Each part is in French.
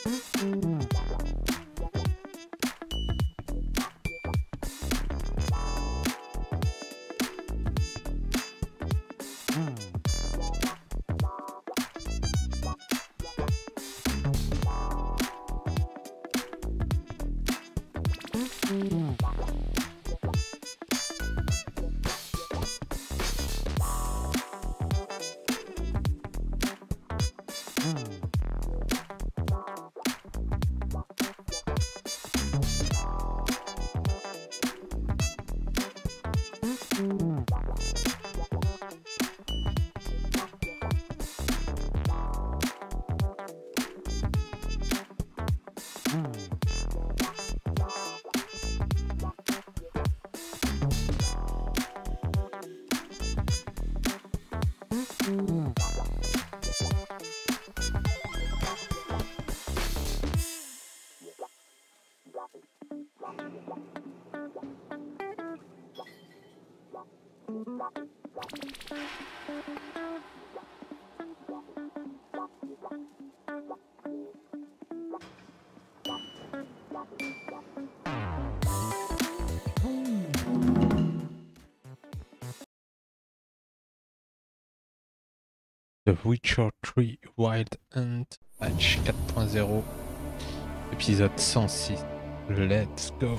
The Witcher 3 Wild Hunt, patch 4.0, épisode 106. Let's go.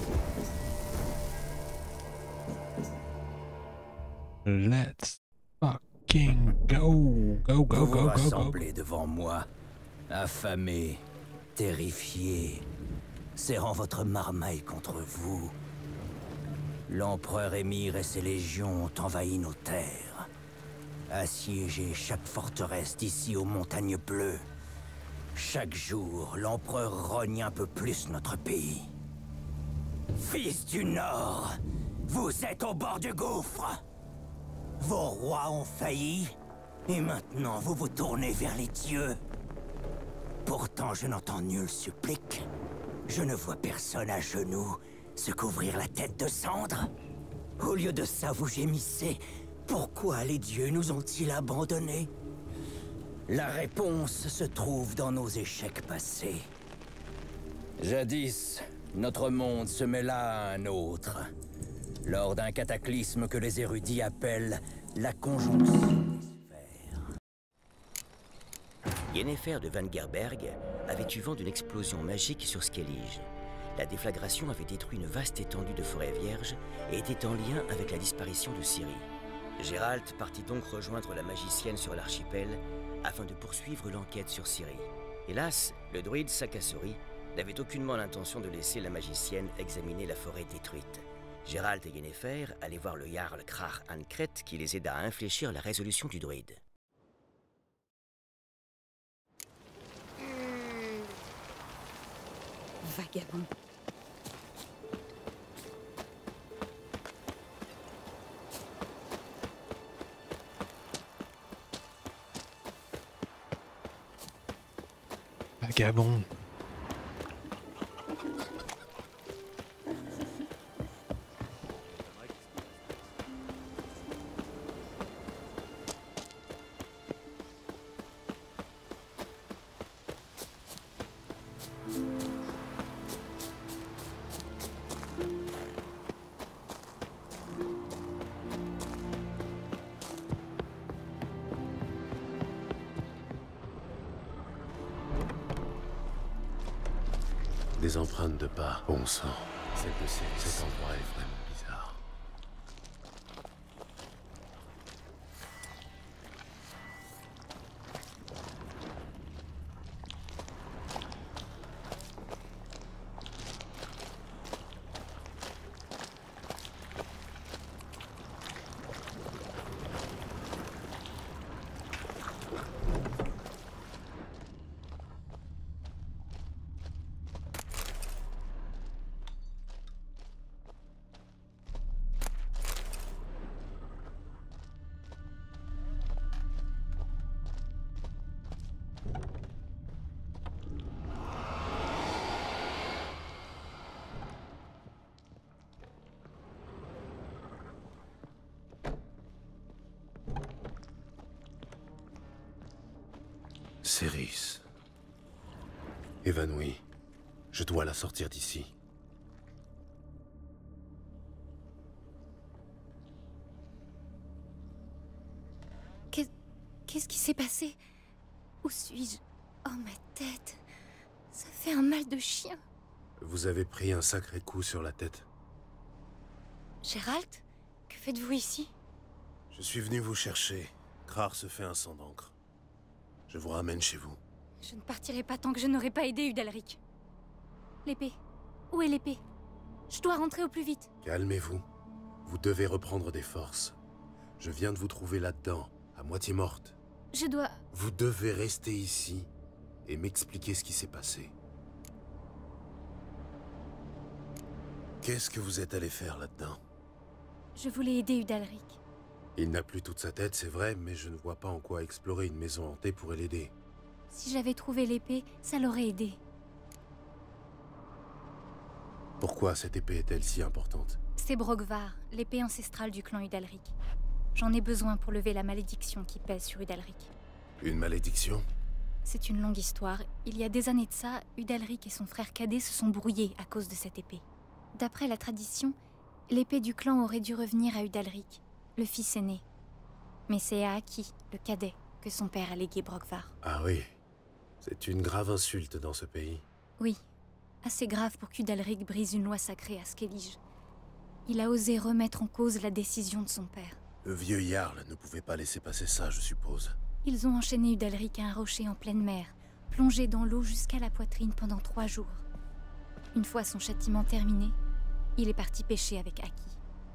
Let's fucking go. Go, go, Vous go, go, go. rassemblez devant moi, affamés, terrifiés, serrant votre marmaille contre vous. L'empereur Émir et ses légions ont envahi nos terres, assiégé chaque forteresse d'ici aux montagnes bleues. Chaque jour, l'empereur rogne un peu plus notre pays. Fils du Nord, vous êtes au bord du gouffre. Vos rois ont failli, et maintenant vous vous tournez vers les dieux. Pourtant, je n'entends nulle supplique. Je ne vois personne à genoux se couvrir la tête de cendres. Au lieu de ça, vous gémissez. Pourquoi les dieux nous ont-ils abandonnés? La réponse se trouve dans nos échecs passés. Jadis, notre monde se mêla à un autre, lors d'un cataclysme que les érudits appellent la conjonction des sphères. Yennefer de Vangerberg avait eu vent d'une explosion magique sur Skellige. La déflagration avait détruit une vaste étendue de forêt vierge et était en lien avec la disparition de Ciri. Geralt partit donc rejoindre la magicienne sur l'archipel afin de poursuivre l'enquête sur Ciri. Hélas, le druide Sakasori n'avait aucunement l'intention de laisser la magicienne examiner la forêt détruite. Geralt et Yennefer allaient voir le Jarl Krar Ankret qui les aida à infléchir la résolution du druide. Vagabond. Vagabond. Des empreintes de pas. Bon sang. Cet endroit est vraiment bizarre. Céris. Évanouie. Je dois la sortir d'ici. Qu'est-ce qui s'est passé? Où suis-je? Oh, ma tête. Ça fait un mal de chien. Vous avez pris un sacré coup sur la tête. Gérald? Que faites-vous ici? Je suis venu vous chercher. Krar se fait un sang d'encre. Je vous ramène chez vous. Je ne partirai pas tant que je n'aurai pas aidé Udalric. L'épée. Où est l'épée? Je dois rentrer au plus vite. Calmez-vous. Vous devez reprendre des forces. Je viens de vous trouver là-dedans, à moitié morte. Je dois... Vous devez rester ici et m'expliquer ce qui s'est passé. Qu'est-ce que vous êtes allé faire là-dedans? Je voulais aider Udalric. Il n'a plus toute sa tête, c'est vrai, mais je ne vois pas en quoi explorer une maison hantée pourrait l'aider. Si j'avais trouvé l'épée, ça l'aurait aidé. Pourquoi cette épée est-elle si importante? C'est Brogvar, l'épée ancestrale du clan Udalric. J'en ai besoin pour lever la malédiction qui pèse sur Udalric. Une malédiction? C'est une longue histoire. Il y a des années de ça, Udalric et son frère cadet se sont brouillés à cause de cette épée. D'après la tradition, l'épée du clan aurait dû revenir à Udalric, le fils aîné. Mais c'est à Aki, le cadet, que son père a légué Brogvar. Ah oui. C'est une grave insulte dans ce pays. Oui, assez grave pour qu'Udalric brise une loi sacrée à Skellige. Il a osé remettre en cause la décision de son père. Le vieux Jarl ne pouvait pas laisser passer ça, je suppose. Ils ont enchaîné Udalric à un rocher en pleine mer, plongé dans l'eau jusqu'à la poitrine pendant 3 jours. Une fois son châtiment terminé, il est parti pêcher avec Aki.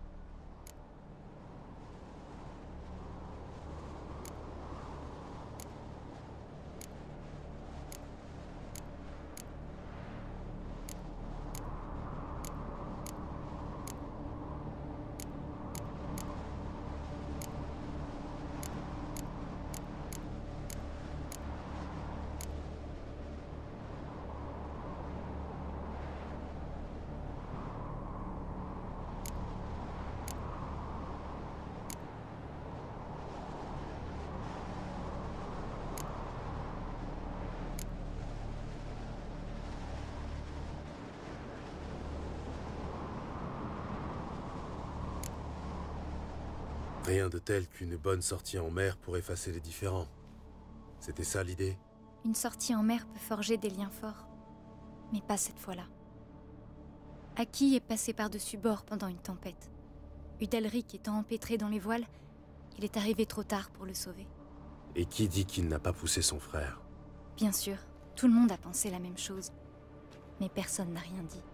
Rien de tel qu'une bonne sortie en mer pour effacer les différends. C'était ça l'idée? Une sortie en mer peut forger des liens forts, mais pas cette fois-là. Aki est passé par-dessus bord pendant une tempête. Udalric étant empêtré dans les voiles, il est arrivé trop tard pour le sauver. Et qui dit qu'il n'a pas poussé son frère? Bien sûr, tout le monde a pensé la même chose, mais personne n'a rien dit.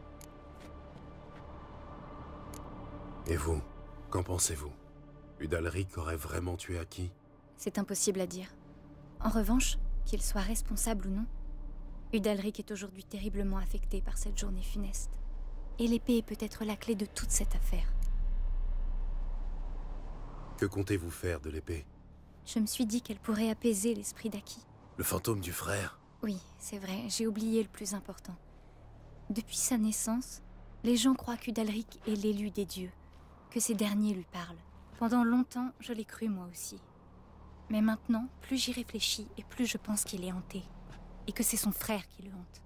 Et vous, qu'en pensez-vous? Udalric aurait vraiment tué Aki? C'est impossible à dire. En revanche, qu'il soit responsable ou non, Udalric est aujourd'hui terriblement affecté par cette journée funeste. Et l'épée est peut-être la clé de toute cette affaire. Que comptez-vous faire de l'épée? Je me suis dit qu'elle pourrait apaiser l'esprit d'Aki. Le fantôme du frère? Oui, c'est vrai, j'ai oublié le plus important. Depuis sa naissance, les gens croient qu'Udalric est l'élu des dieux, que ces derniers lui parlent. Pendant longtemps, je l'ai cru moi aussi. Mais maintenant, plus j'y réfléchis et plus je pense qu'il est hanté. Et que c'est son frère qui le hante.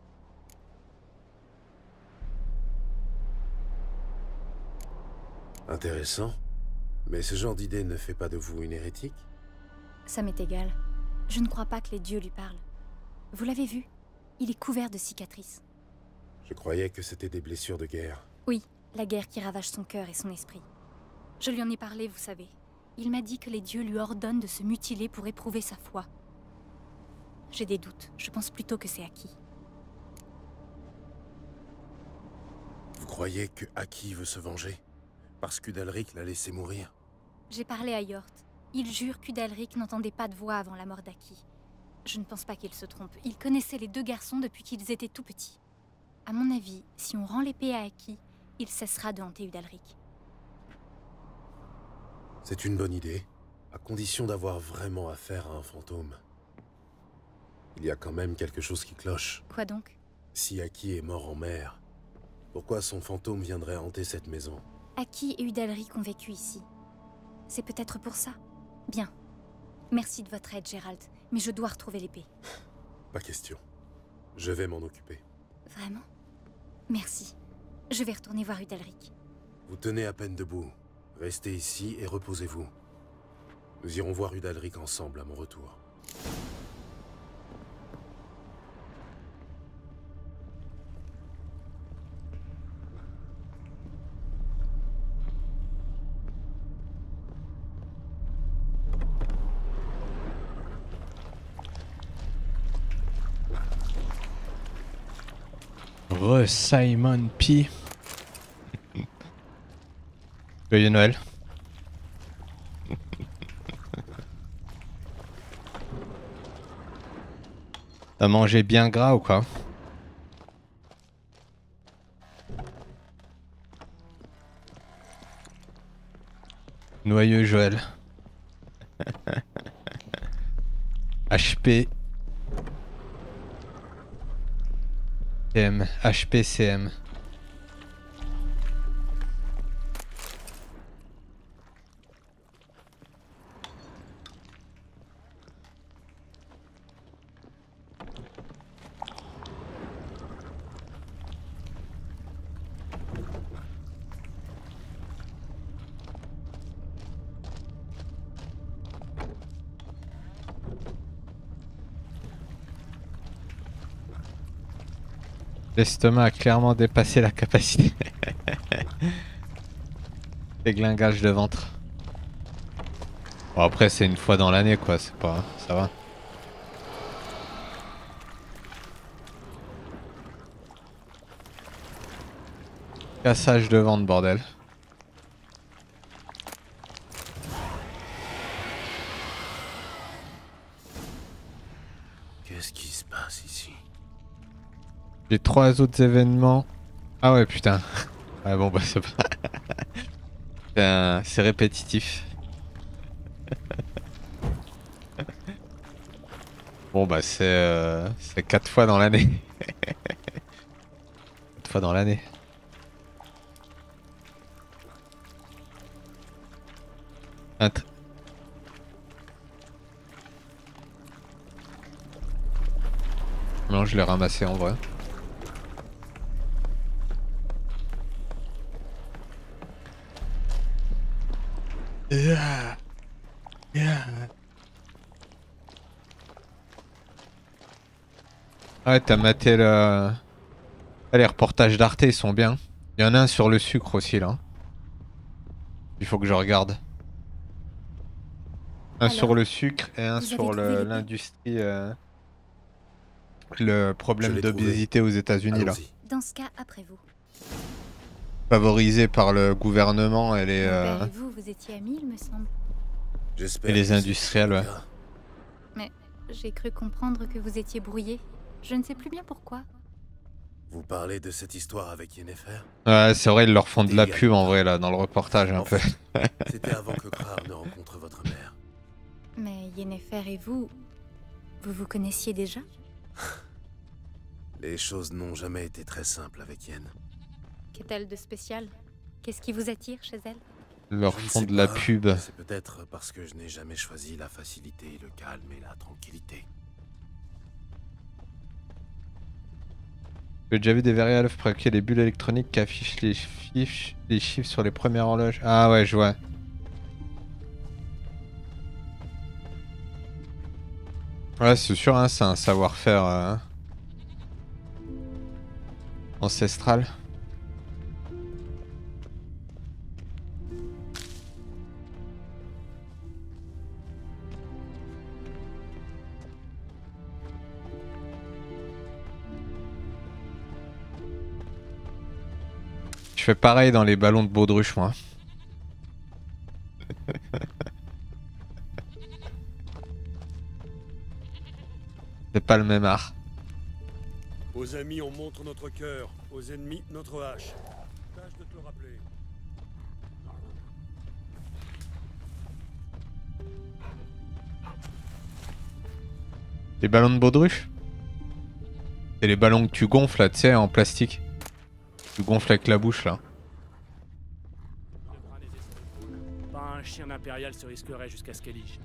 Intéressant. Mais ce genre d'idée ne fait pas de vous une hérétique? Ça m'est égal. Je ne crois pas que les dieux lui parlent. Vous l'avez vu? Il est couvert de cicatrices. Je croyais que c'était des blessures de guerre. Oui, la guerre qui ravage son cœur et son esprit. Je lui en ai parlé, vous savez. Il m'a dit que les dieux lui ordonnent de se mutiler pour éprouver sa foi. J'ai des doutes. Je pense plutôt que c'est Aki. Vous croyez que Aki veut se venger? Parce qu'Udalric l'a laissé mourir? J'ai parlé à Yort. Il jure qu'Udalric n'entendait pas de voix avant la mort d'Aki. Je ne pense pas qu'il se trompe. Il connaissait les 2 garçons depuis qu'ils étaient tout petits. À mon avis, si on rend l'épée à Aki, il cessera de hanter Udalric. C'est une bonne idée, à condition d'avoir vraiment affaire à un fantôme. Il y a quand même quelque chose qui cloche. Quoi donc? Si Aki est mort en mer, pourquoi son fantôme viendrait hanter cette maison? Aki et Udalric ont vécu ici. C'est peut-être pour ça. Bien. Merci de votre aide, Gérald, mais je dois retrouver l'épée. Pas question. Je vais m'en occuper. Vraiment? Merci. Je vais retourner voir Udalric. Vous tenez à peine debout. Restez ici et reposez-vous. Nous irons voir Udalric ensemble à mon retour. Simon P. Joyeux Noël. T'as mangé bien gras ou quoi? Noyeux Joël. HP. CM. HPCM. L'estomac a clairement dépassé la capacité. Déglingage de ventre. Bon après c'est une fois dans l'année quoi, c'est pas... ça va. Cassage de ventre bordel. Qu'est-ce qui se passe ici? J'ai 3 autres événements. Ah ouais putain. Ouais bon bah c'est pas... c'est répétitif. Bon bah c'est 4 fois dans l'année. 4 fois dans l'année. Non je l'ai ramassé en vrai. Yeah. Ouais, t'as maté le... Ah, les reportages d'Arte, ils sont bien. Il y en a un sur le sucre aussi, là. Il faut que je regarde. Un sur le sucre et un sur l'industrie... le problème d'obésité aux États-Unis, là. Dans ce cas, après vous. Favorisé par le gouvernement et les... Et vous étiez amis, il me semble. Et les industriels, ouais. Mais j'ai cru comprendre que vous étiez brouillés. Je ne sais plus bien pourquoi. Vous parlez de cette histoire avec Yennefer? Ouais, c'est vrai, ils leur font de la pub en vrai, là, dans le reportage, un peu. C'était avant que Krar ne rencontre votre mère. Mais Yennefer et vous vous connaissiez déjà? Les choses n'ont jamais été très simples avec Yen. Qu'est-elle de spécial? Qu'est-ce qui vous attire chez elle? Ils leur font de la pub. C'est peut-être parce que je n'ai jamais choisi la facilité, le calme et la tranquillité. J'ai déjà vu des verriers à l'œuf pour calculer les bulles électroniques qui affichent les chiffres sur les premières horloges. Ah ouais, je vois. Ouais, c'est sûr, hein, c'est un savoir-faire ancestral. Je fais pareil dans les ballons de baudruche, moi. C'est pas le même art. Aux amis, on montre notre cœur. Aux ennemis, notre hache. Tâche de te le rappeler. Les ballons de baudruche? C'est les ballons que tu gonfles là, tu sais, en plastique. Tu gonfles avec la bouche là. Pas un chien impérial se risquerait jusqu'à Skellige.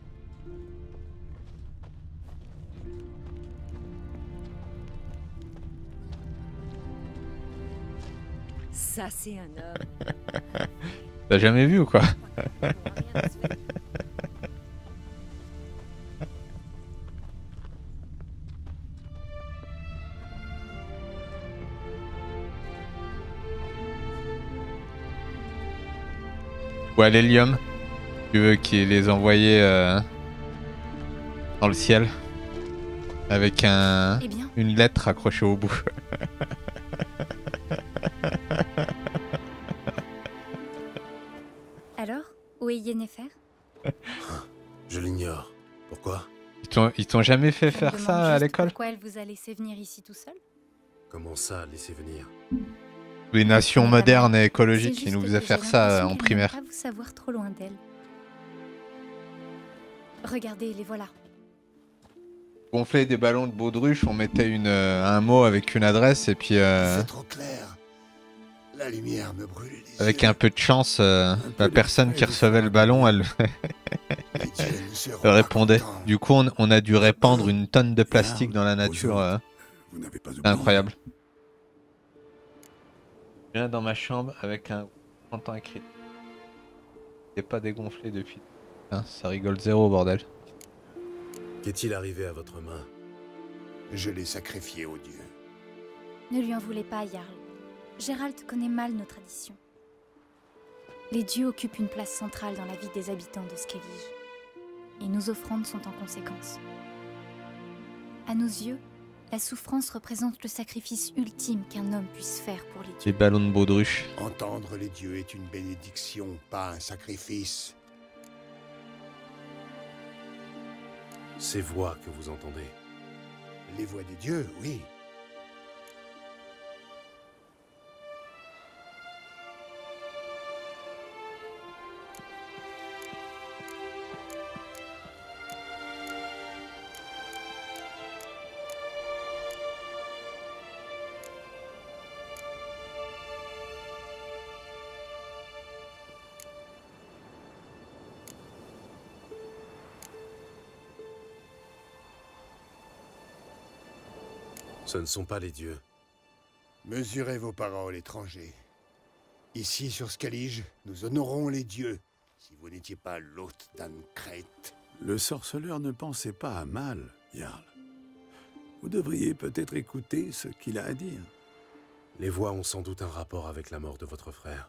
Ça, c'est un homme. T'as jamais vu ou quoi? Ou à l'hélium. Tu veux qu'ils les envoyer dans le ciel avec Eh bien, une lettre accrochée au bout. alors, où est Yennefer? Je l'ignore. Pourquoi? Ils t'ont jamais fait Je me faire demande ça à juste l'école? Pourquoi elle vous a laissé venir ici tout seul? Comment ça, laisser venir? Les nations Ce n'est pas modernes mal. et C'est écologiques qui juste nous que faisaient j'ai faire ça l'impression en qu'elle primaire. n'aime pas vous savoir trop loin d'elle. Regardez, les voilà. Gonfler des ballons de baudruche, on mettait un mot avec une adresse et puis C'est trop clair. La lumière me brûle les avec yeux. un peu de chance, peu la de personne qui feuilles, recevait le ballon, elle Les dieux ne seront elle pas répondait. contents. Du coup, on a dû répandre une tonne de plastique dans la nature. Vous n'avez pas C'est oublié. incroyable. Je viens dans ma chambre avec un printemps écrit. C'est pas dégonflé depuis. Hein, ça rigole zéro, bordel. Qu'est-il arrivé à votre main? Je l'ai sacrifié aux dieux. Ne lui en voulez pas, Jarl. Gérald connaît mal nos traditions. Les dieux occupent une place centrale dans la vie des habitants de Skellige. Et nos offrandes sont en conséquence. À nos yeux, la souffrance représente le sacrifice ultime qu'un homme puisse faire pour les Les dieux. ballons de baudruche. Entendre les dieux est une bénédiction, pas un sacrifice. Ces voix que vous entendez. Les voix des dieux, oui. Ce ne sont pas les dieux. Mesurez vos paroles, étrangers. Ici, sur Skellige, nous honorons les dieux. Si vous n'étiez pas l'hôte d'Ancrate. Le sorceleur ne pensait pas à mal, Jarl. Vous devriez peut-être écouter ce qu'il a à dire. Les voix ont sans doute un rapport avec la mort de votre frère.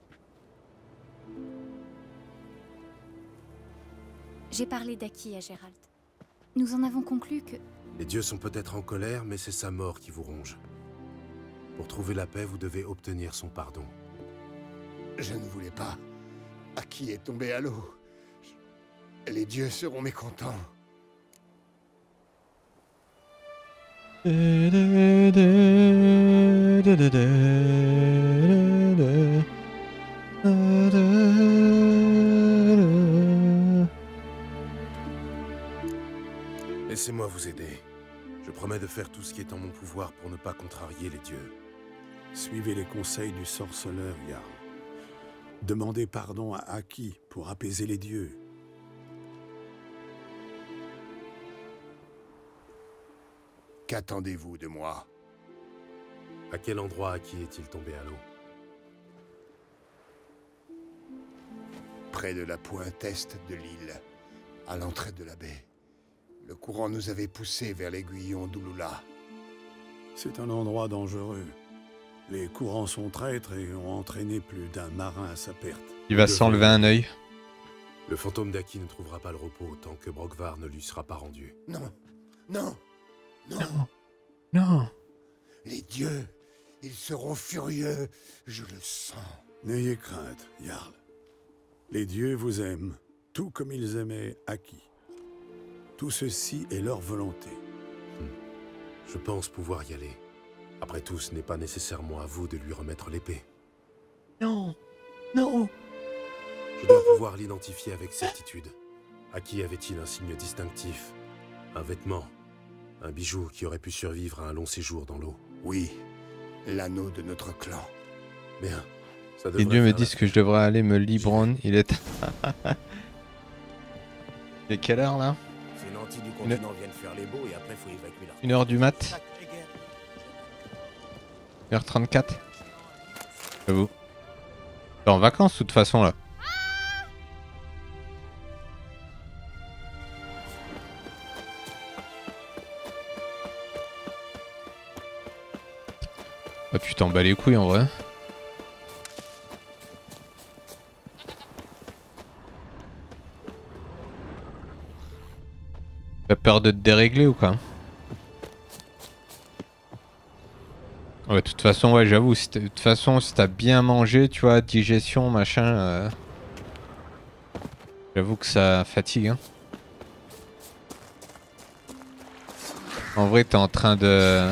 J'ai parlé d'Aki à Gérald. Nous en avons conclu que... Les dieux sont peut-être en colère, mais c'est sa mort qui vous ronge. Pour trouver la paix, vous devez obtenir son pardon. Je ne voulais pas. Aki est tombé à l'eau. Les dieux seront mécontents. Laissez-moi vous aider. Je promets de faire tout ce qui est en mon pouvoir pour ne pas contrarier les dieux. Suivez les conseils du sorceleur, Jarl. Demandez pardon à Aki pour apaiser les dieux. Qu'attendez-vous de moi? À quel endroit Aki est-il tombé à l'eau? Près de la pointe est de l'île, à l'entrée de la baie. Le courant nous avait poussés vers l'aiguillon d'Ulula. C'est un endroit dangereux. Les courants sont traîtres et ont entraîné plus d'un marin à sa perte. Il va s'enlever un œil. Le fantôme d'Aki ne trouvera pas le repos tant que Brokvar ne lui sera pas rendu. Non, non, non, Non. les dieux, ils seront furieux, je le sens. N'ayez crainte, Jarl. Les dieux vous aiment, tout comme ils aimaient Aki. Tout ceci est leur volonté. Je pense pouvoir y aller. Après tout, ce n'est pas nécessairement à vous de lui remettre l'épée. Non. Non. Je dois pouvoir l'identifier avec certitude. Aki avait-il un signe distinctif? Un vêtement? Un bijou qui aurait pu survivre à un long séjour dans l'eau? Oui, l'anneau de notre clan. Bien. Ça Les devrait dieux me faire disent que je devrais aller me libron. Il est... Il est quelle heure là? Ces nantis du continent viennent faire les beaux et après faut évacuer leur... 1h du mat. 1h34. J'avoue. T'es en vacances de toute façon là. Ah, tu t'en bats les couilles en vrai. T'as peur de te dérégler ou quoi? Ouais, de toute façon, ouais, j'avoue, de toute façon, si t'as bien mangé, tu vois, digestion, machin, j'avoue que ça fatigue, hein. En vrai, t'es en train de...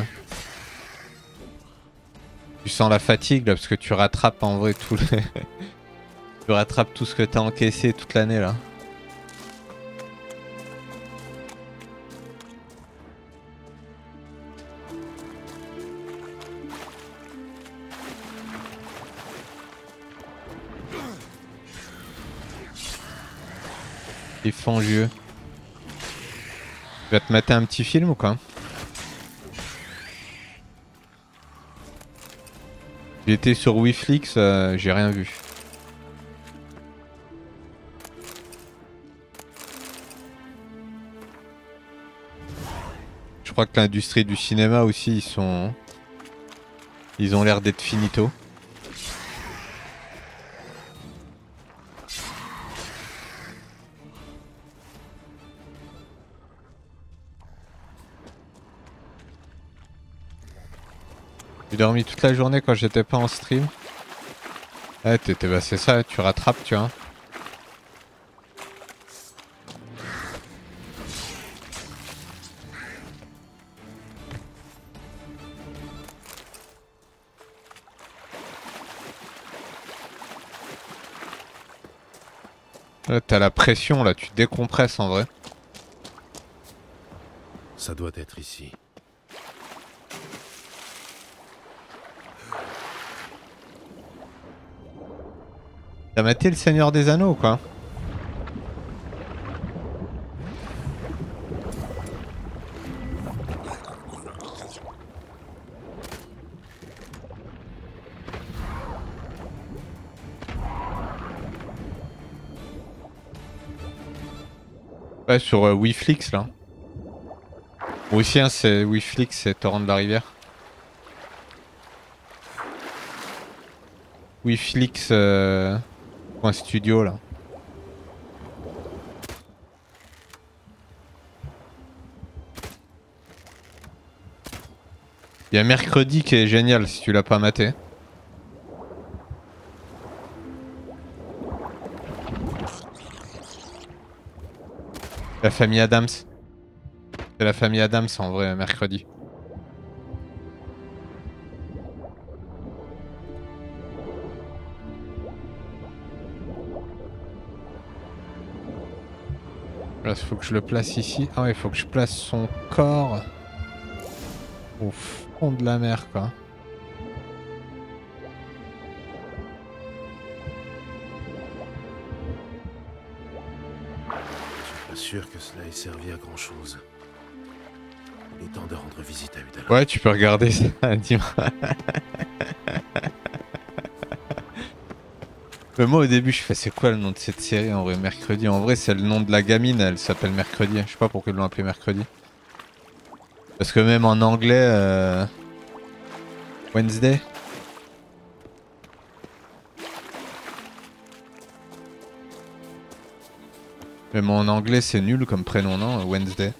Tu sens la fatigue, là, parce que tu rattrapes, en vrai, tout le... Tu rattrapes tout ce que t'as encaissé toute l'année, là. Fongieux. Tu vas te mater un petit film ou quoi? J'étais sur Wiflix, j'ai rien vu. Je crois que l'industrie du cinéma aussi, ils ont l'air d'être finito. J'ai dormi toute la journée quand j'étais pas en stream. Ouais, bah c'est ça, tu rattrapes, tu vois. Là, t'as la pression, là, tu décompresses en vrai. Ça doit être ici. T'as maté le Seigneur des Anneaux ou quoi? Ouais, sur Wiflix là. Moi aussi, hein, c'est Wiflix, c'est Torrent de la Rivière. Wiflix point studio là. Il y a Mercredi qui est génial si tu l'as pas maté. La famille Adams. C'est la famille Adams en vrai, Mercredi. Là, il faut que je le place ici. Ah ouais, il faut que je place son corps au fond de la mer, quoi. Je suis pas sûr que cela ait servi à grand chose. Il est temps de rendre visite à Udala. Ouais, tu peux regarder ça, dis-moi. Mais moi au début je fais c'est quoi le nom de cette série en vrai, Mercredi. En vrai c'est le nom de la gamine, elle s'appelle Mercredi. Je sais pas pourquoi ils l'ont appelé Mercredi. Parce que même en anglais Wednesday. Même en anglais c'est nul comme prénom, non? Wednesday.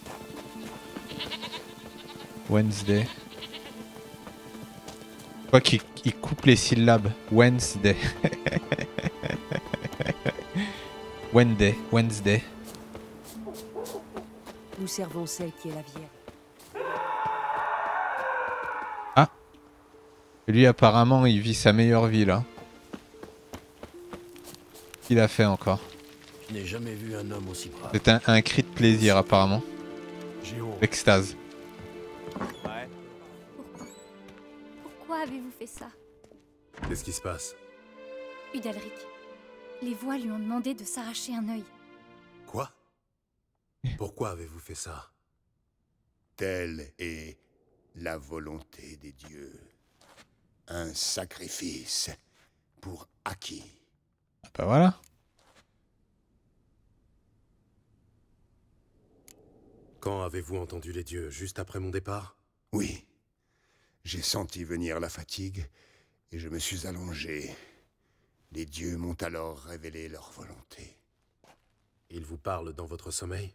Wednesday. Je crois qu'il coupe les syllabes. Wednesday. Wednesday. Nous servons celle qui est la Vierge. Ah. Lui apparemment il vit sa meilleure vie là. Il a fait encore. Je n'ai jamais vu un homme aussi brave. C'est un cri de plaisir apparemment. L'extase. Pourquoi avez-vous fait ça? Qu'est-ce qui se passe? Udalric, les voix lui ont demandé de s'arracher un œil. Quoi? Pourquoi avez-vous fait ça? Telle est la volonté des dieux. Un sacrifice pour Aki. Ah bah voilà. Quand avez-vous entendu les dieux? Juste après mon départ? Oui. J'ai senti venir la fatigue et je me suis allongé. Les dieux m'ont alors révélé leur volonté. Ils vous parlent dans votre sommeil?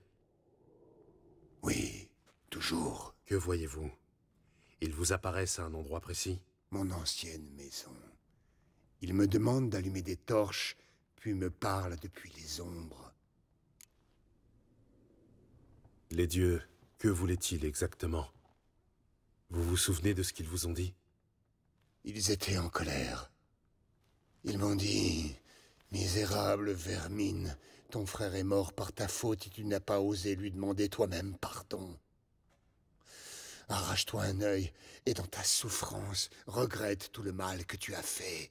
Oui, toujours. Que voyez-vous? Ils vous apparaissent à un endroit précis? Mon ancienne maison. Ils me demandent d'allumer des torches, puis me parlent depuis les ombres. Les dieux, que voulaient-ils exactement? Vous vous souvenez de ce qu'ils vous ont dit? Ils étaient en colère. Ils m'ont dit... Misérable vermine, ton frère est mort par ta faute et tu n'as pas osé lui demander toi-même pardon. Arrache-toi un œil et dans ta souffrance, regrette tout le mal que tu as fait.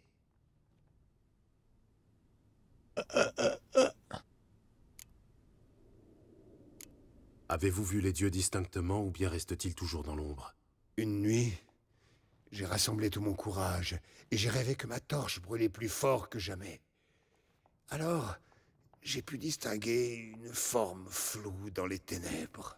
Avez-vous vu les dieux distinctement ou bien restent-ils toujours dans l'ombre? Une nuit, j'ai rassemblé tout mon courage et j'ai rêvé que ma torche brûlait plus fort que jamais. Alors, j'ai pu distinguer une forme floue dans les ténèbres.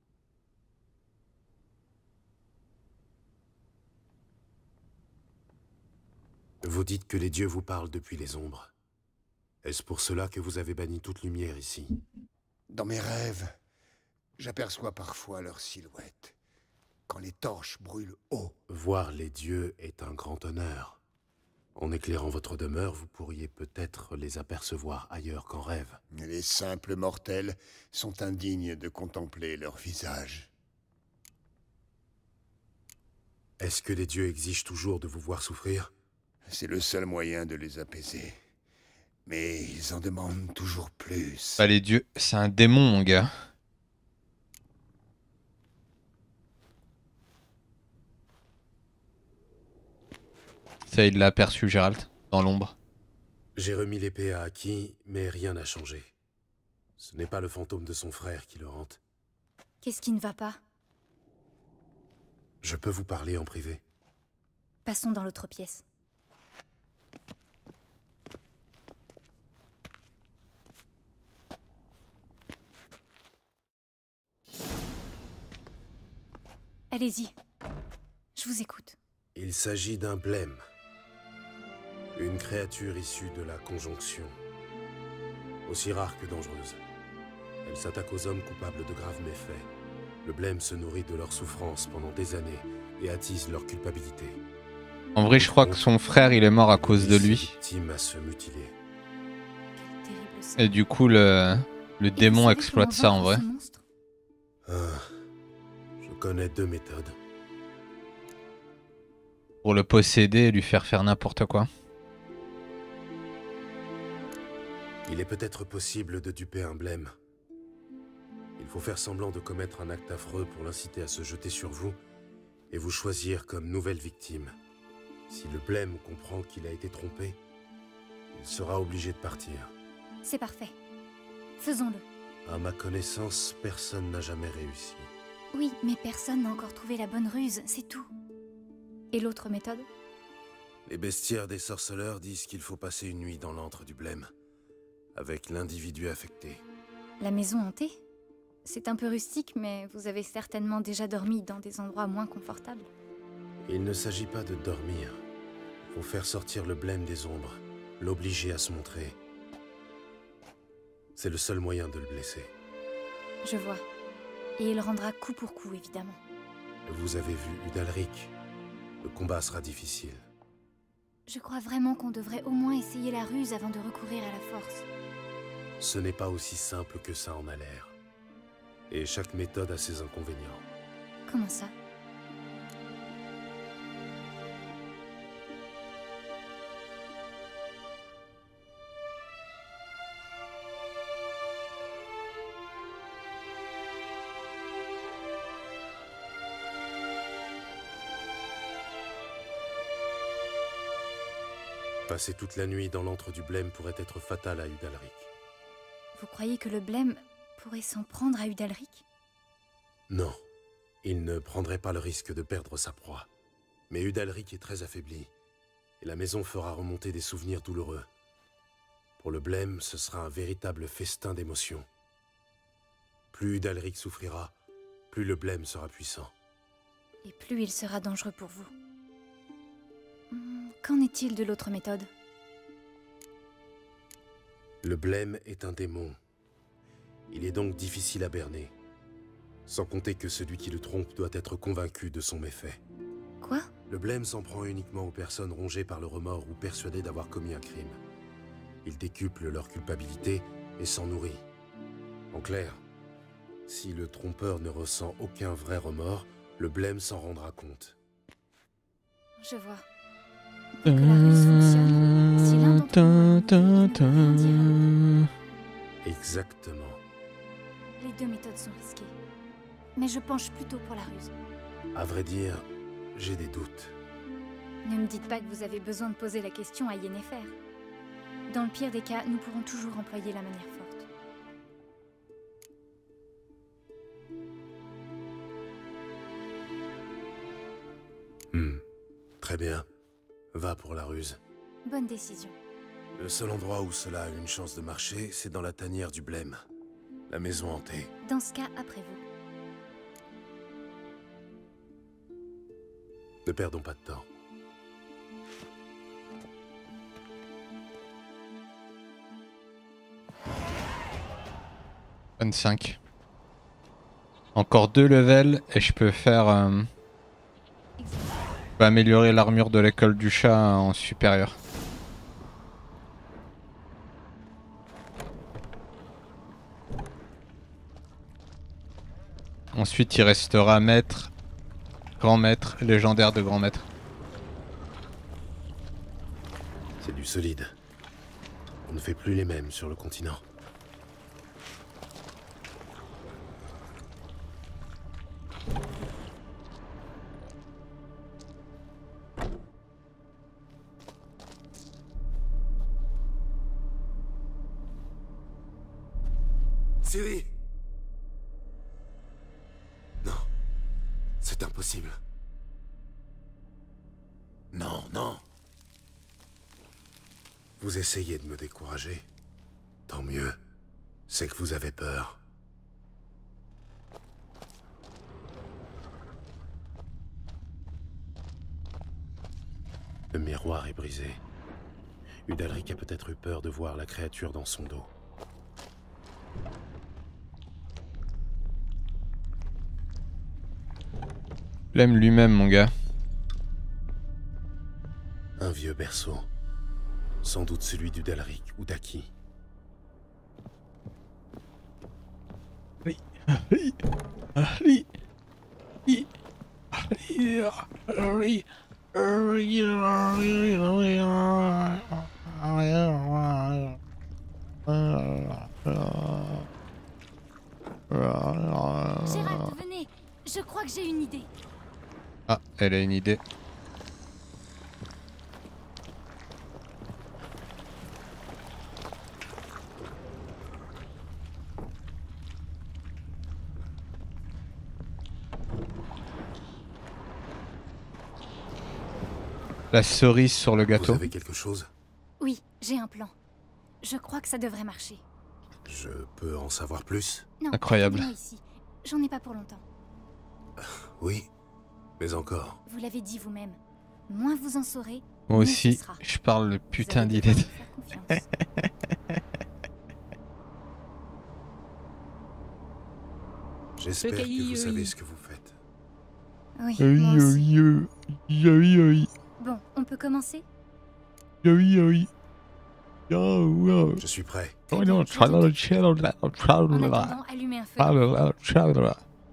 Vous dites que les dieux vous parlent depuis les ombres. Est-ce pour cela que vous avez banni toute lumière ici? Dans mes rêves, j'aperçois parfois leur silhouette, quand les torches brûlent haut. Voir les dieux est un grand honneur. En éclairant votre demeure, vous pourriez peut-être les apercevoir ailleurs qu'en rêve. Les simples mortels sont indignes de contempler leur visage. Est-ce que les dieux exigent toujours de vous voir souffrir? C'est le seul moyen de les apaiser. Mais ils en demandent toujours plus. Bah les dieux, c'est un démon mon gars. Ça il l'a aperçu Gérald, dans l'ombre. J'ai remis l'épée à Aki, mais rien n'a changé. Ce n'est pas le fantôme de son frère qui le hante. Qu'est-ce qui ne va pas? Je peux vous parler en privé? Passons dans l'autre pièce. Allez-y. Je vous écoute. Il s'agit d'un blême. Une créature issue de la conjonction. Aussi rare que dangereuse. Elle s'attaque aux hommes coupables de graves méfaits. Le blême se nourrit de leur souffrance pendant des années et attise leur culpabilité. En vrai je crois que son frère il est mort à cause de lui. Victime à se mutiler. Quel terrible sang. Et du coup le Et démon vous savez exploite comment ça en vaincre vrai. ce monstre? Je connais 2 méthodes. Pour le posséder et lui faire n'importe quoi. Il est peut-être possible de duper un blême. Il faut faire semblant de commettre un acte affreux pour l'inciter à se jeter sur vous et vous choisir comme nouvelle victime. Si le blême comprend qu'il a été trompé, il sera obligé de partir. C'est parfait. Faisons-le. À ma connaissance, personne n'a jamais réussi. Oui, mais personne n'a encore trouvé la bonne ruse, c'est tout. Et l'autre méthode? Les bestiaires des sorceleurs disent qu'il faut passer une nuit dans l'antre du blême, avec l'individu affecté. La maison hantée? C'est un peu rustique, mais vous avez certainement déjà dormi dans des endroits moins confortables. Il ne s'agit pas de dormir. Il faut faire sortir le blême des ombres, l'obliger à se montrer. C'est le seul moyen de le blesser. Je vois. Et il rendra coup pour coup, évidemment. Vous avez vu Udalric. Le combat sera difficile. Je crois vraiment qu'on devrait au moins essayer la ruse avant de recourir à la force. Ce n'est pas aussi simple que ça en a l'air. Et chaque méthode a ses inconvénients. Comment ça? Passer toute la nuit dans l'antre du blême pourrait être fatal à Udalric. Vous croyez que le blême pourrait s'en prendre à Udalric? Non, il ne prendrait pas le risque de perdre sa proie. Mais Udalric est très affaibli, et la maison fera remonter des souvenirs douloureux. Pour le blême, ce sera un véritable festin d'émotions. Plus Udalric souffrira, plus le blême sera puissant. Et plus il sera dangereux pour vous. Qu'en est-il de l'autre méthode? Le blême est un démon. Il est donc difficile à berner. Sans compter que celui qui le trompe doit être convaincu de son méfait. Quoi? Le blême s'en prend uniquement aux personnes rongées par le remords ou persuadées d'avoir commis un crime. Il décuple leur culpabilité et s'en nourrit. En clair, si le trompeur ne ressent aucun vrai remords, le blême s'en rendra compte. Je vois. Pour que la ruse fonctionne, si l'un d'entre nous Exactement. Les deux méthodes sont risquées. Mais je penche plutôt pour la ruse. À vrai dire, j'ai des doutes. Ne me dites pas que vous avez besoin de poser la question à Yennefer. Dans le pire des cas, nous pourrons toujours employer la manière forte. Très bien. Va pour la ruse. Bonne décision. Le seul endroit où cela a une chance de marcher, c'est dans la tanière du blême. La maison hantée. Dans ce cas, après vous. Ne perdons pas de temps. « 25. Encore 2 levels et je peux faire... Je peux améliorer l'armure de l'école du chat en supérieur. Ensuite il restera maître, grand maître, légendaire de grand maître. C'est du solide. On ne fait plus les mêmes sur le continent. Ciri! Non. C'est impossible. Non, non. Vous essayez de me décourager. Tant mieux. C'est que vous avez peur. Le miroir est brisé. Udalric a peut-être eu peur de voir la créature dans son dos. L'aime lui-même, mon gars. Un vieux berceau. Sans doute celui d'Udalric ou d'Aki. Gérald, venez. Je crois que j'ai une idée. Ah, elle a une idée. La cerise sur le gâteau. Vous avez quelque chose? Oui, j'ai un plan. Je crois que ça devrait marcher. Je peux en savoir plus? Non, incroyable. attendez-moi ici. J'en ai pas pour longtemps. Oui, mais encore. Vous l'avez dit vous-même. Moins vous en saurez, Moi mieux aussi, ce sera. je parle le putain Vous avez d'idée. besoin de me faire confiance. J'espère que vous savez ce que vous faites. Oui, moi aussi. Bon, on peut commencer? Je suis prêt. En attendant, allumez un feu.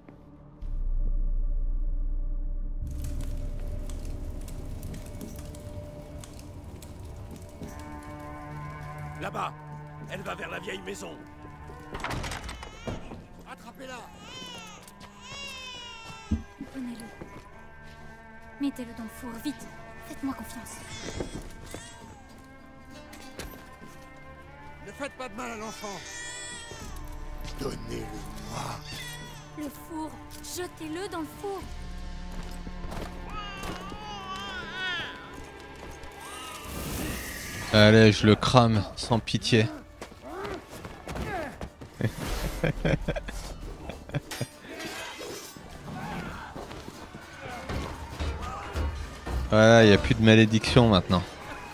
Là-bas. Elle va vers la vieille maison. Attrapez-la. Prenez-le. Mettez-le dans le four, vite. Faites-moi confiance. Ne faites pas de mal à l'enfant. Donnez-le-moi. Le four, jetez-le dans le four. Allez, je le crame sans pitié. Voilà, il n'y a plus de malédiction maintenant.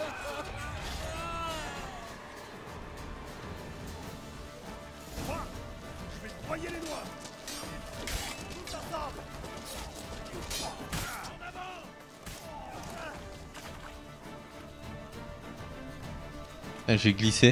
Ah, j'ai glissé.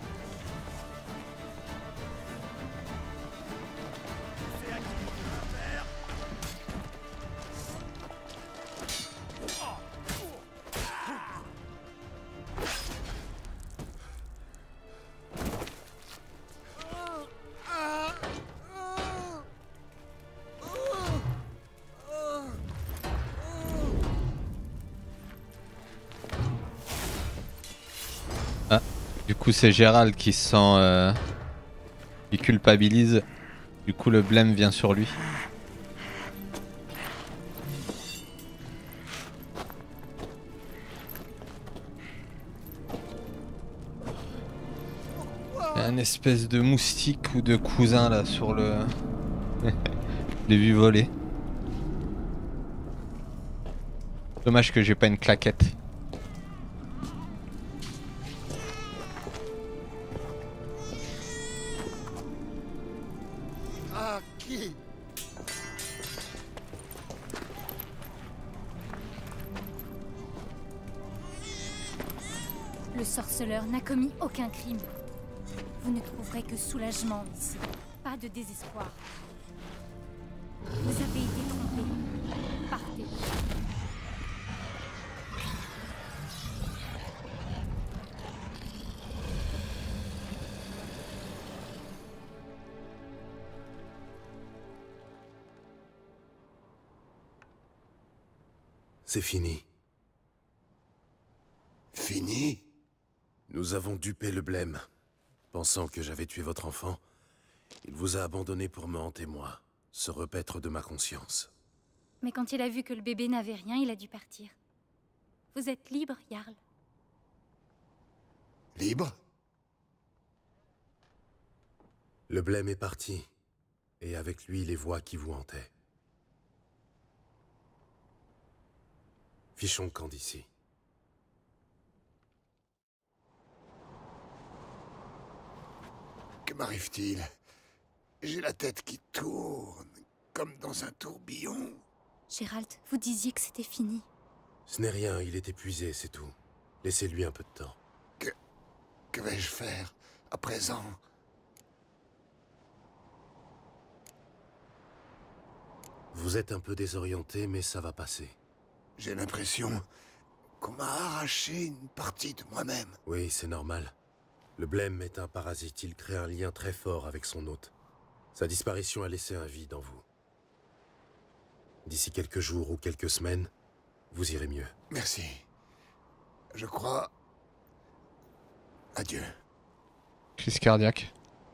Du coup c'est Gérald qui se sent... qui culpabilise. Du coup le blême vient sur lui. Il y a un espèce de moustique ou de cousin là sur le... Je l'ai vu voler. Dommage que j'ai pas une claquette. Le sorceleur n'a commis aucun crime. Vous ne trouverez que soulagement ici, pas de désespoir. Vous avez été trompé. Partez. C'est fini. Fini? Nous avons dupé le blême. Pensant que j'avais tué votre enfant, il vous a abandonné pour me hanter moi, se repaître de ma conscience. Mais quand il a vu que le bébé n'avait rien, il a dû partir. Vous êtes libre, Jarl. Libre? Le blême est parti, et avec lui les voix qui vous hantaient. Fichons le camp d'ici. Que m'arrive-t-il? J'ai la tête qui tourne, comme dans un tourbillon. Gérald, vous disiez que c'était fini. Ce n'est rien, il est épuisé, c'est tout. Laissez-lui un peu de temps. Que vais-je faire à présent? Vous êtes un peu désorienté, mais ça va passer. J'ai l'impression qu'on m'a arraché une partie de moi-même. Oui, c'est normal. Le blême est un parasite, il crée un lien très fort avec son hôte. Sa disparition a laissé un vide en vous. D'ici quelques jours ou quelques semaines, vous irez mieux. Merci. Je crois... Adieu. Crise cardiaque.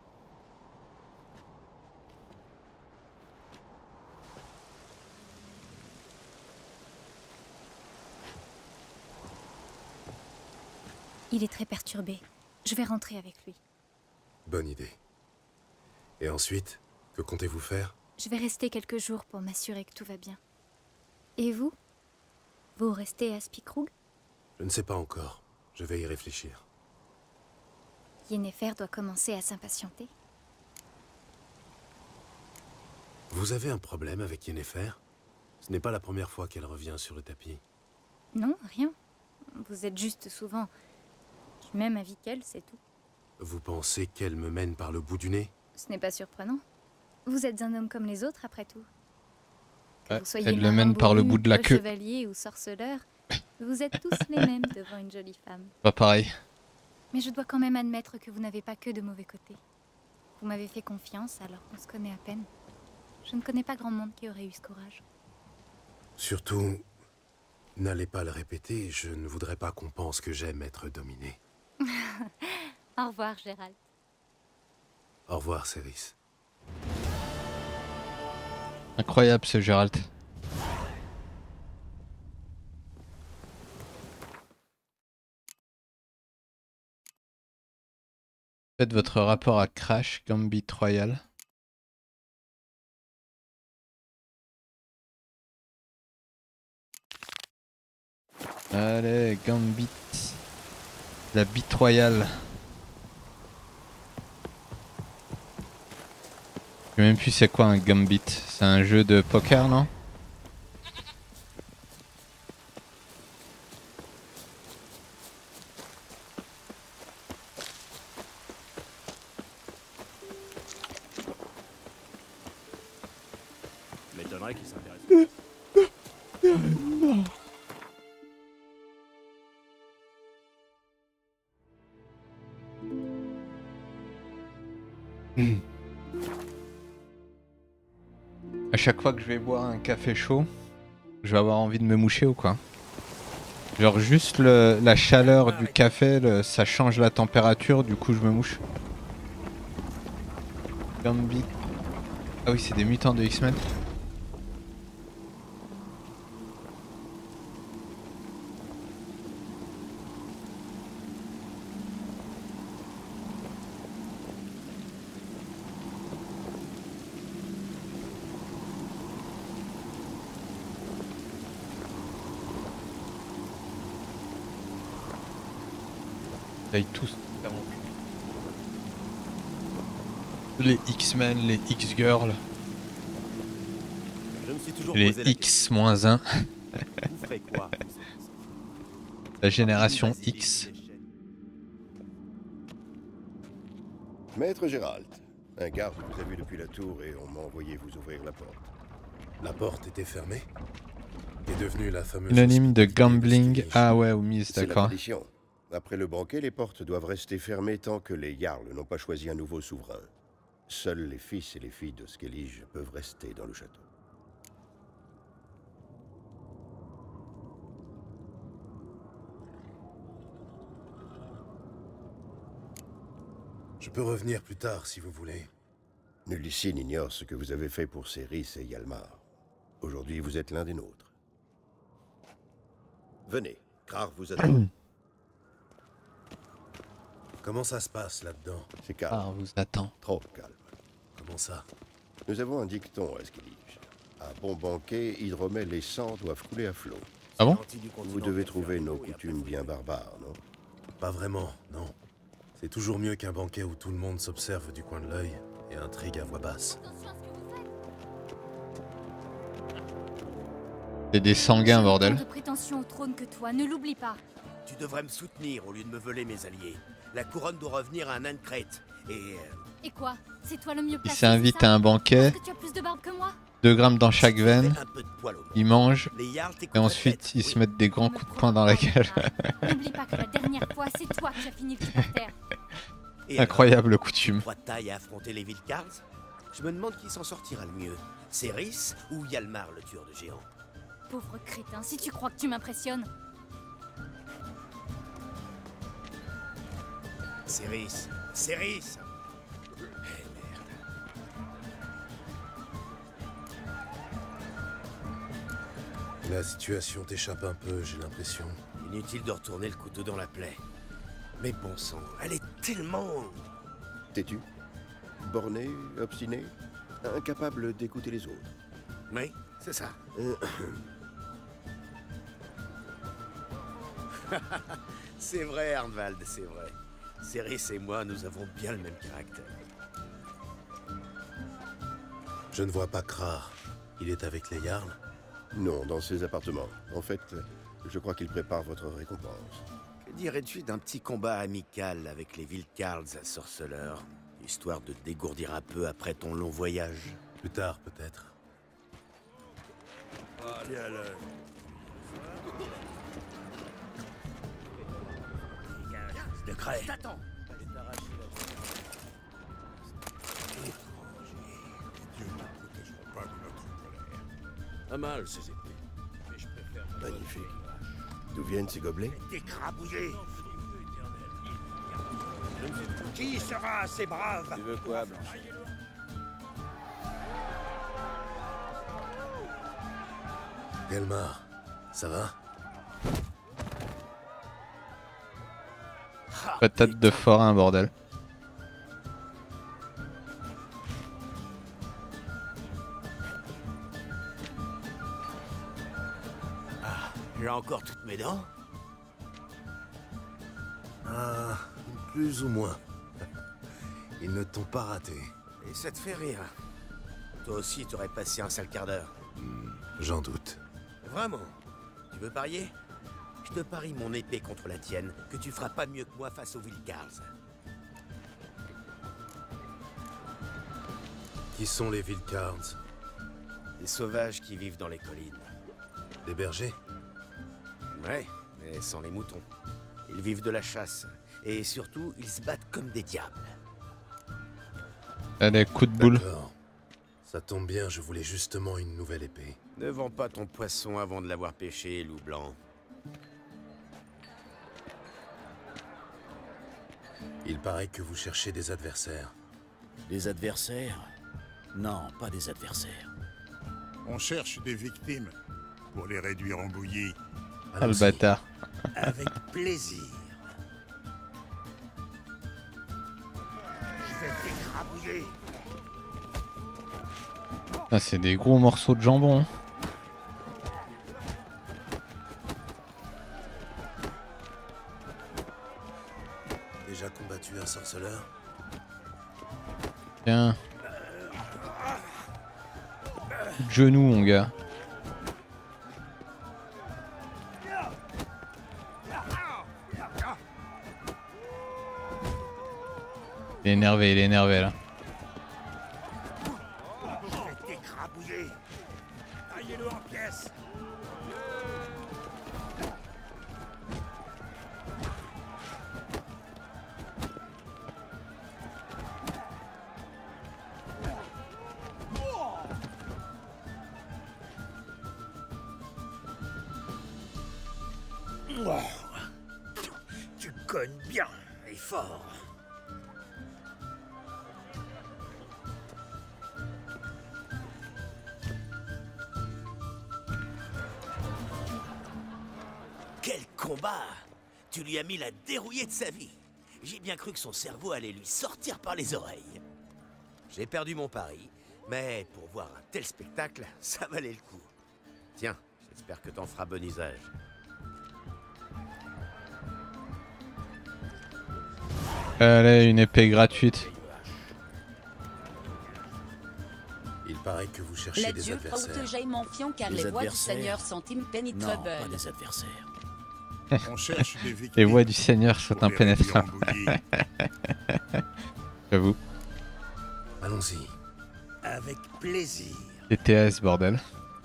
Il est très perturbé. Je vais rentrer avec lui. Bonne idée. Et ensuite, que comptez-vous faire? Je vais rester quelques jours pour m'assurer que tout va bien. Et vous? Vous restez à Spikrug? Je ne sais pas encore. Je vais y réfléchir. Yennefer doit commencer à s'impatienter. Vous avez un problème avec Yennefer? Ce n'est pas la première fois qu'elle revient sur le tapis. Non, rien. Vous êtes juste souvent du même avis qu'elle, c'est tout. Vous pensez qu'elle me mène par le bout du nez? Ce n'est pas surprenant. Vous êtes un homme comme les autres, après tout. Que Ouais, vous soyez elle le marin, mène par le bourru, bout de la queue. chevalier ou sorceleur, vous êtes tous les mêmes devant une jolie femme. Pas pareil. Mais je dois quand même admettre que vous n'avez pas que de mauvais côtés. Vous m'avez fait confiance alors qu'on se connaît à peine. Je ne connais pas grand monde qui aurait eu ce courage. Surtout, n'allez pas le répéter, je ne voudrais pas qu'on pense que j'aime être dominé. Au revoir, Gérald. Au revoir, Céris. Incroyable ce Gérald. Faites votre rapport à Crash Gambit Royal. Allez, Gambit. La bite royale. Je sais même plus c'est quoi un Gambit. C'est un jeu de poker, non? M'étonnerait qu'il s'intéresse. À chaque fois que je vais boire un café chaud, je vais avoir envie de me moucher ou quoi? Genre juste la chaleur du café, ça change la température, du coup je me mouche. Gambit. Ah oui, c'est des mutants de X-Men. Ils tous. Les X-Men, les X-Girls, Je me suis toujours les posé la X-1, question. Vous ferez quoi? la génération X. Maître Gérald, un garde vous a vu depuis la tour et on m'a envoyé vous ouvrir la porte. La porte était fermée. Est devenue la fameuse... Synonyme de hospitalité gambling. Skellige. Ah ouais, ou mise, C'est la d'accord. tradition. Après le banquet, les portes doivent rester fermées tant que les Jarls n'ont pas choisi un nouveau souverain. Seuls les fils et les filles de Skellige peuvent rester dans le château. Je peux revenir plus tard si vous voulez. Nul ici n'ignore ce que vous avez fait pour Céris et Hjalmar. Aujourd'hui, vous êtes l'un des nôtres. Venez, Krar vous attend. Comment ça se passe là-dedans? C'est calme, Ah, on vous attend. trop calme. Comment ça? Nous avons un dicton à Skellige. À bon banquet, hydromel et sang doivent couler à flot. Ah bon? Vous devez trouver nos coutumes bien barbares, non? Pas vraiment, non. C'est toujours mieux qu'un banquet où tout le monde s'observe du coin de l'œil et intrigue à voix basse. C'est des sanguins, bordel. De prétention au trône que toi, ne l'oublie pas. Tu devrais me soutenir au lieu de me voler mes alliés. La couronne doit revenir à un nain de Crète. Et quoi? C'est toi le mieux Il placé, s'invite c'est ça? à un banquet, Parce que tu as plus de barbe que moi? 2 grammes dans chaque veine, un peu de poil au moins. ils mangent, Les Jarls et t'écouteraient ensuite peut-être, ils oui. se mettent des grands Ne coups de poing dans la provoque gueule. pas. N'oublie pas que la dernière fois, c'est toi qui as fini le cul par terre. Et Incroyable alors, coutume. trois tailles à affronter les Vilcarls? Je me demande qui s'en sortira le mieux. Céris ou Hjalmar, le tueur de géants? Pauvre crétin, si tu crois que tu m'impressionnes. Céris. Céris. Eh merde. La situation t'échappe un peu, j'ai l'impression. Inutile de retourner le couteau dans la plaie. Mais bon sang, elle est tellement... Têtu, borné, obstiné, incapable d'écouter les autres. Oui, c'est ça. C'est vrai, Arnvald, c'est vrai. Céris et moi, nous avons bien le même caractère. Je ne vois pas Krar. Il est avec les Jarls? Non, dans ses appartements. En fait, je crois qu'il prépare votre récompense. Que dirais-tu d'un petit combat amical avec les Vilcarls à Sorceleur, histoire de te dégourdir un peu après ton long voyage? Plus tard, peut-être. De Crête. Pas mal, ces épées. Magnifique. D'où viennent ces gobelets? Décrabouillé. Qui sera assez brave? Tu veux quoi, Blanche? Hjalmar, ça va? Patate de forain, bordel. J'ai encore toutes mes dents? Ah, plus ou moins. Ils ne t'ont pas raté. Et ça te fait rire. Toi aussi, t'aurais passé un sale quart d'heure. J'en doute. Vraiment? Tu veux parier? Je te parie mon épée contre la tienne que tu feras pas mieux que moi face aux Vilcards. Qui sont les Vilcards? Des sauvages qui vivent dans les collines. Des bergers? Ouais, mais sans les moutons. Ils vivent de la chasse. Et surtout, ils se battent comme des diables. Allez, coup de boule. D'accord. Ça tombe bien, je voulais justement une nouvelle épée. Ne vends pas ton poisson avant de l'avoir pêché, loup blanc. Il paraît que vous cherchez des adversaires. Des adversaires? Non, pas des adversaires. On cherche des victimes pour les réduire en bouillie. Ah le bâtard. Avec plaisir. Je vais t'écrabouiller. Ah, c'est des gros morceaux de jambon. Hein. Déjà combattu un sorceleur? Tiens. Coup de genou, mon gars. Il est énervé là. Je vais t'écrabouiller. Taillez-le en pièces. Tu cognes bien et fort. Quel combat! Tu lui as mis la dérouillée de sa vie. J'ai bien cru que son cerveau allait lui sortir par les oreilles. J'ai perdu mon pari, mais pour voir un tel spectacle, ça valait le coup. Tiens, j'espère que t'en feras bon usage. Allez, une épée gratuite. Il paraît que vous cherchez des L'adieu adversaires. protégez mon fion car Des les voix du adversaires? Seigneur sont Non, impénétrables. pas des adversaires. On cherche des victimes. Les voix du Seigneur sont pour les réduire en impénétrables. bouillie. J'avoue. Allons-y. Avec plaisir. TTS, bordel.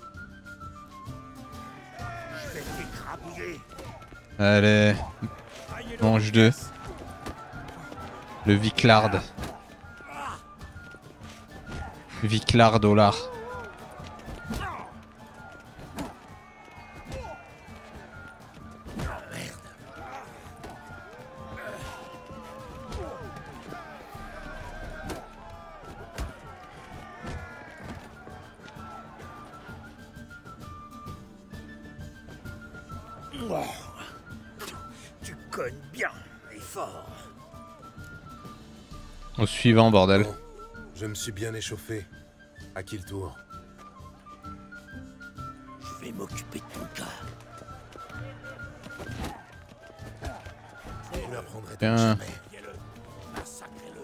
Je vais t'écrabouiller. Allez, mange deux. Le Viclard. Viclard dollar. Tu cognes bien et fort. Au suivant, bordel. Bon, je me suis bien échauffé. À qui le tour? Je vais m'occuper de ton cas. Je m'apprendrai Tiens. jamais. Massacrez-le.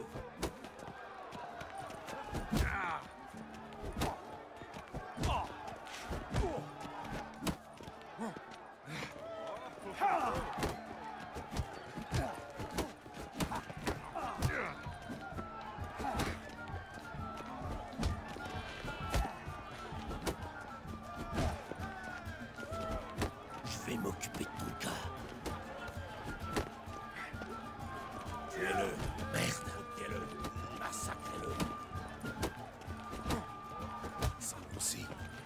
Je vais m'occuper de ton cas. Tuez-le. Merde. Tuez-le. Massacrez-le. Ça aussi.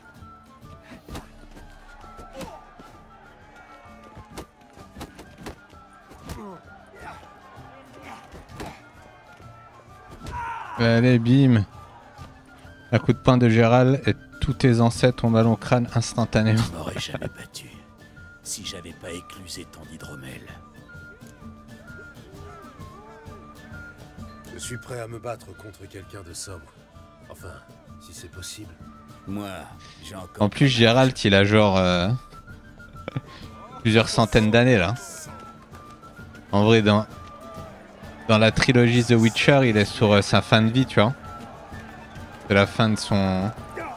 Allez, bim. Un coup de poing de Gérald et tous tes ancêtres tombent à l'on crâne instantanément. Je m'aurais jamais battu si j'avais pas éclusé ton hydromel. Je suis prêt à me battre contre quelqu'un de sobre. Enfin, si c'est possible. Moi, j'ai encore... En plus, Gérald, il a genre... plusieurs centaines d'années là. En vrai, dans la trilogie The Witcher, il est sur sa fin de vie, tu vois. C'est la fin de son...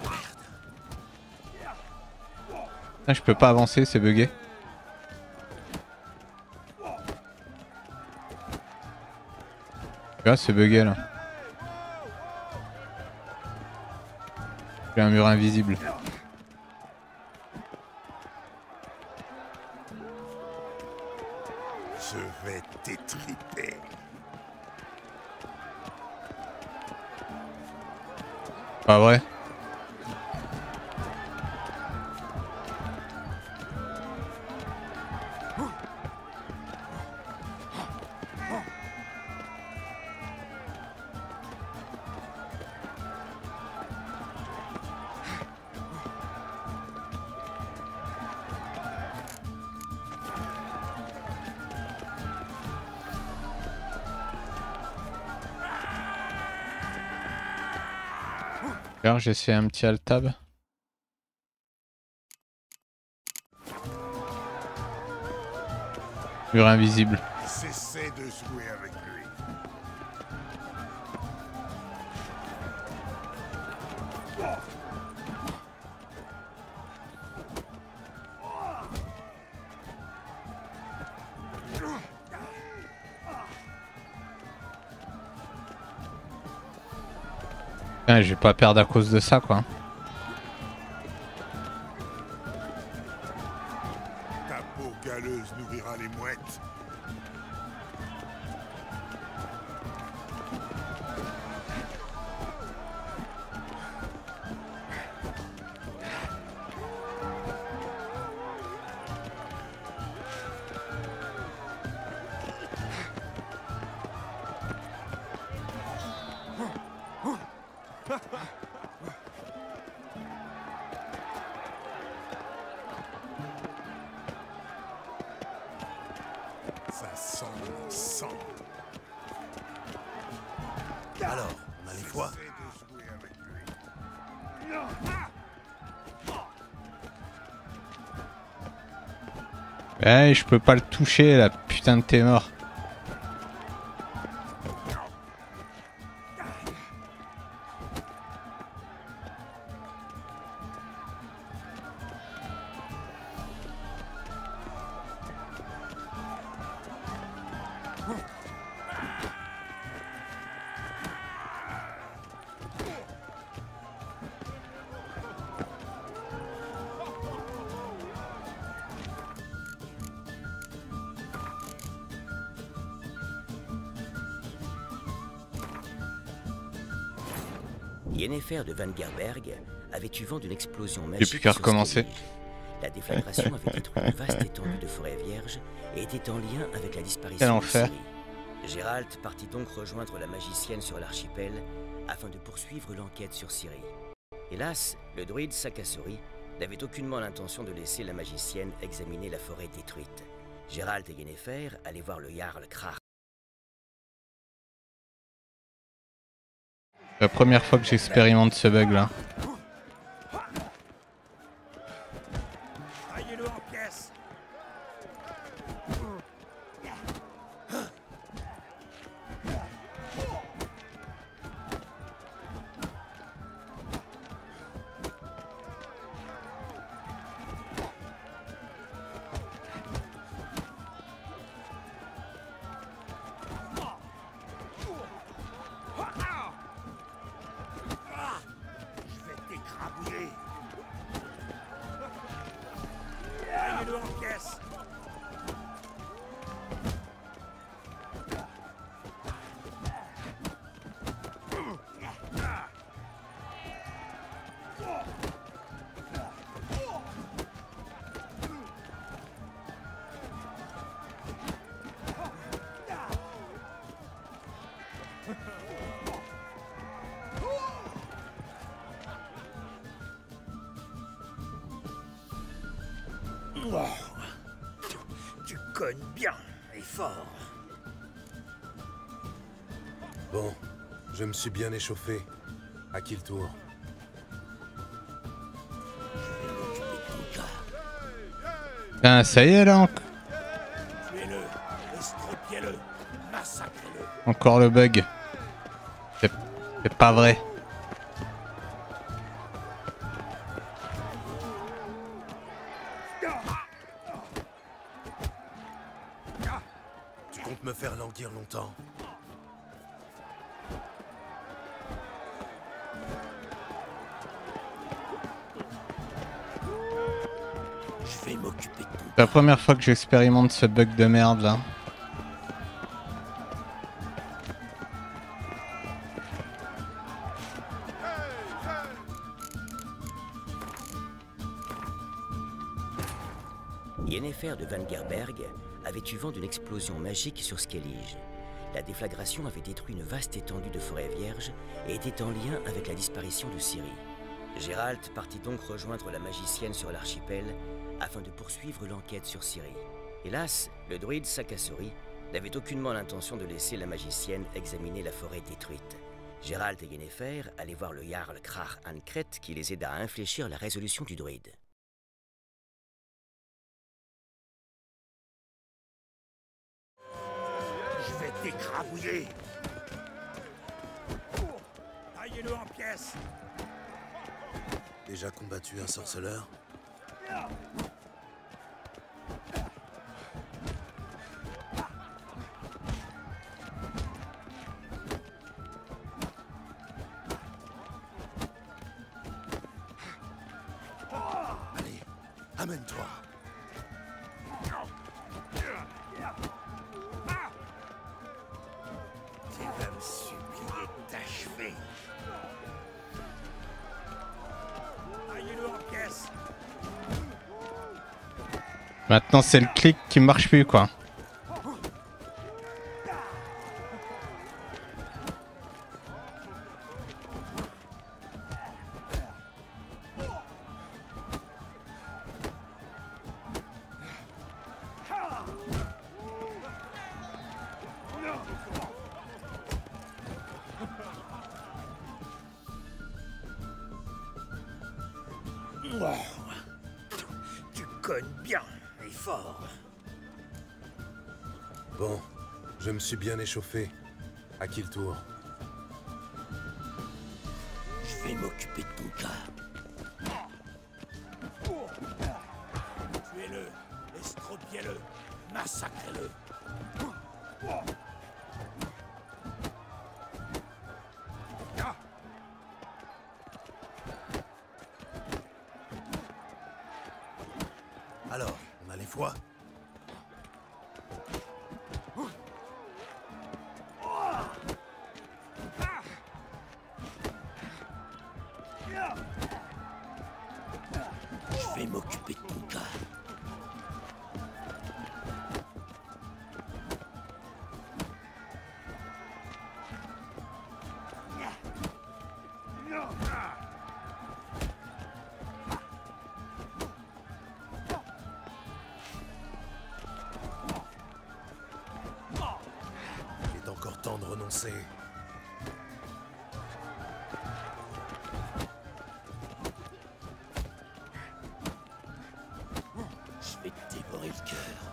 Ah, je peux pas avancer, c'est bugué. Tu vois, c'est bugué là. J'ai un mur invisible. Je vais t'étriper. Pas vrai? Alors j'ai fait un petit alt-tab. Mur invisible. Cessez de jouer avec lui. Putain, je vais pas perdre à cause de ça quoi. Ta peau galeuse nourrira les mouettes. Ça sent le sang. Alors, on a les foi? Cessez de jouer avec lui. Ouais, je peux pas le toucher la putain de t'es mort. Yennefer de Vangerberg avait eu vent d'une explosion J'ai magique. plus qu'à sur recommencer. Skellige. La déflagration avait détruit une vaste étendue de forêt vierge et était en lien avec la disparition Quel de enfer. Ciri. Gérald partit donc rejoindre la magicienne sur l'archipel afin de poursuivre l'enquête sur Ciri. Hélas, le druide Sakasori n'avait aucunement l'intention de laisser la magicienne examiner la forêt détruite. Gérald et Yennefer allaient voir le Jarl Krark. La première fois que j'expérimente ce bug là. Taillez-le en pièces. Je vais t'écrabouiller. Taillez-le en pièces. Tu cognes bien et fort. Bon, je me suis bien échauffé. À qui le tour? Je vais m'occuper de ton cas. Ah, ça y est là, Tuez-le, estropiez-le, massacrez-le. encore le bug. C'est pas vrai. Tu comptes me faire languir longtemps? Je vais m'occuper de tout. C'est la première fois que j'expérimente ce bug de merde là. Yennefer de Vangerberg avait eu vent d'une explosion magique sur Skellige. La déflagration avait détruit une vaste étendue de forêt vierge et était en lien avec la disparition de Ciri. Geralt partit donc rejoindre la magicienne sur l'archipel afin de poursuivre l'enquête sur Ciri. Hélas, le druide Sakasori n'avait aucunement l'intention de laisser la magicienne examiner la forêt détruite. Geralt et Yennefer allaient voir le Jarl Krar Ankret qui les aida à infléchir la résolution du druide. Je vais t'écrabouiller. Taillez-le en pièces. Déjà combattu un sorceleur? Allez, amène-toi. Tu vas me supplier de t'achever. Taillez-le en pièces. Maintenant c'est le clic qui marche plus quoi. Tu cognes bien et fort. Bon, je me suis bien échauffé. À qui le tour? Je vais m'occuper de ton cas. Tuez-le, estropiez-le, massacrez-le. Alors, on a les fois? Je vais m'occuper de ton cas. Il est encore temps de renoncer. Je vais te dévorer le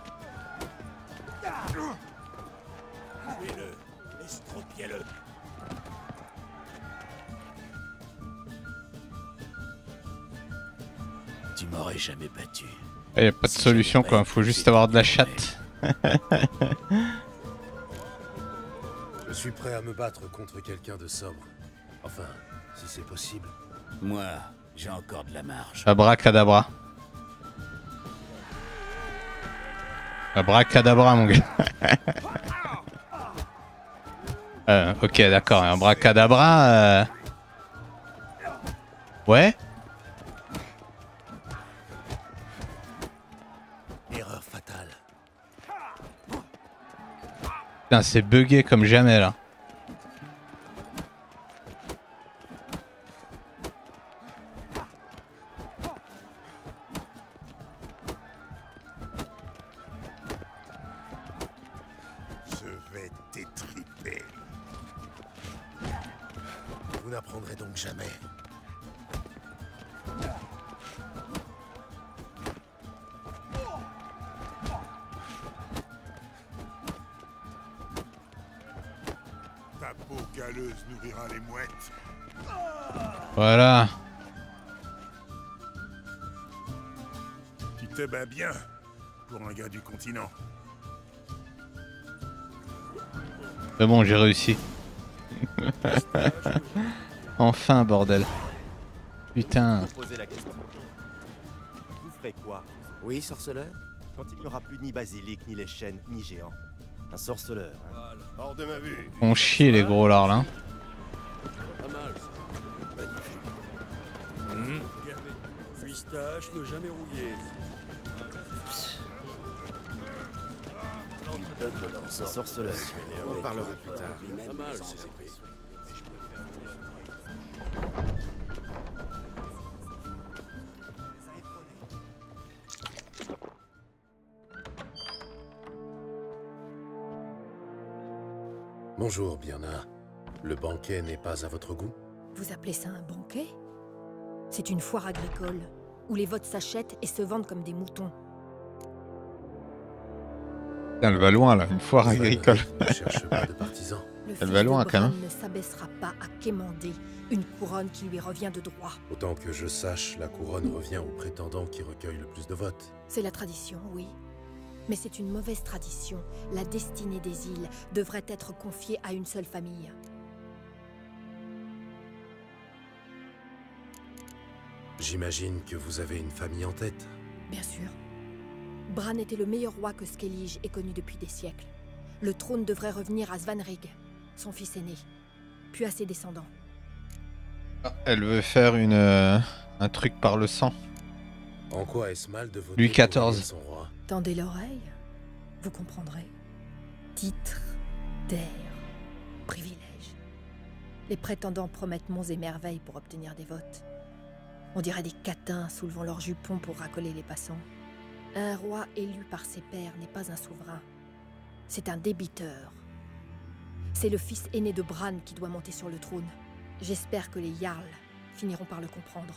cœur. Tuez-le, estropiez-le. Tu m'aurais jamais battu. Il n'y a pas de solution quoi, faut juste avoir de la chatte. Je suis prêt à me battre contre quelqu'un de sobre. Enfin, si c'est possible. Moi, j'ai encore de la marge. Abracadabra. Abracadabra mon gars. Ok d'accord, abracadabra. Ouais. Erreur fatale. Putain c'est bugué comme jamais là. Je vais t'étriper. Vous n'apprendrez donc jamais. peau calleuse nourrira les mouettes. Voilà. Tu te bats bien pour un gars du continent. C'est bon, j'ai réussi. Enfin, bordel. Putain. Poser la question. Vous ferez quoi? Oui, sorceleur? Quand il n'y aura plus ni basilic, ni les chênes, ni géants. Un sorceleur, hein. Hors de ma vue. On chie les gros lards là. Pas mal. Magnifique. Pistache ne jamais rouillé. Un sorceleur. On parlera plus tard. Pas mal, c'est Bonjour, Birna. Le banquet n'est pas à votre goût? Vous appelez ça un banquet? C'est une foire agricole, où les votes s'achètent et se vendent comme des moutons. Putain, elle va loin là, une foire agricole. Ne cherche pas de partisans. Elle va loin quand même. Ne s'abaissera pas à quémander une couronne qui lui revient de droit. Autant que je sache, la couronne revient au prétendant qui recueille le plus de votes. C'est la tradition, oui. Mais c'est une mauvaise tradition. La destinée des îles devrait être confiée à une seule famille. J'imagine que vous avez une famille en tête. Bien sûr. Bran était le meilleur roi que Skellige ait connu depuis des siècles. Le trône devrait revenir à Svanrig, son fils aîné, puis à ses descendants. Elle veut faire un truc par le sang. En quoi est-ce mal de voter Louis pour XIV. élire son roi? Tendez l'oreille, vous comprendrez. Titre, terre, privilège. Les prétendants promettent monts et merveilles pour obtenir des votes. On dirait des catins soulevant leurs jupons pour racoler les passants. Un roi élu par ses pairs n'est pas un souverain. C'est un débiteur. C'est le fils aîné de Bran qui doit monter sur le trône. J'espère que les Jarls finiront par le comprendre.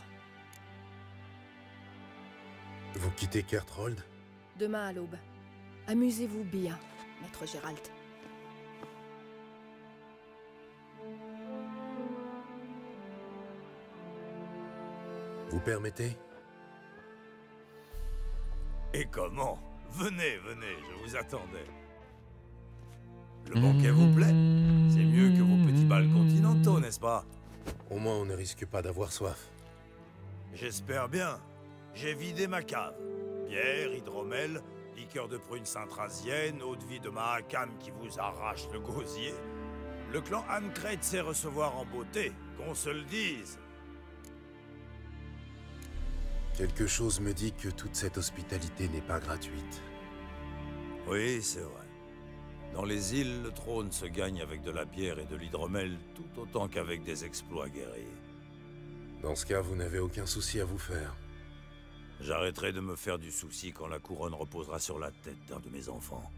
Vous quittez Kerthold? Demain à l'aube. Amusez-vous bien, maître Geralt. Vous permettez? Et comment? Venez, venez, je vous attendais. Le banquet vous plaît? C'est mieux que vos petits bals continentaux, n'est-ce pas? Au moins on ne risque pas d'avoir soif. J'espère bien. J'ai vidé ma cave. Bière, hydromel, liqueur de prune saint-razienne, eau de vie de Mahakam qui vous arrache le gosier. Le clan Ancred sait recevoir en beauté, qu'on se le dise. Quelque chose me dit que toute cette hospitalité n'est pas gratuite. Oui, c'est vrai. Dans les îles, le trône se gagne avec de la bière et de l'hydromel tout autant qu'avec des exploits guerriers. Dans ce cas, vous n'avez aucun souci à vous faire. J'arrêterai de me faire du souci quand la couronne reposera sur la tête d'un de mes enfants.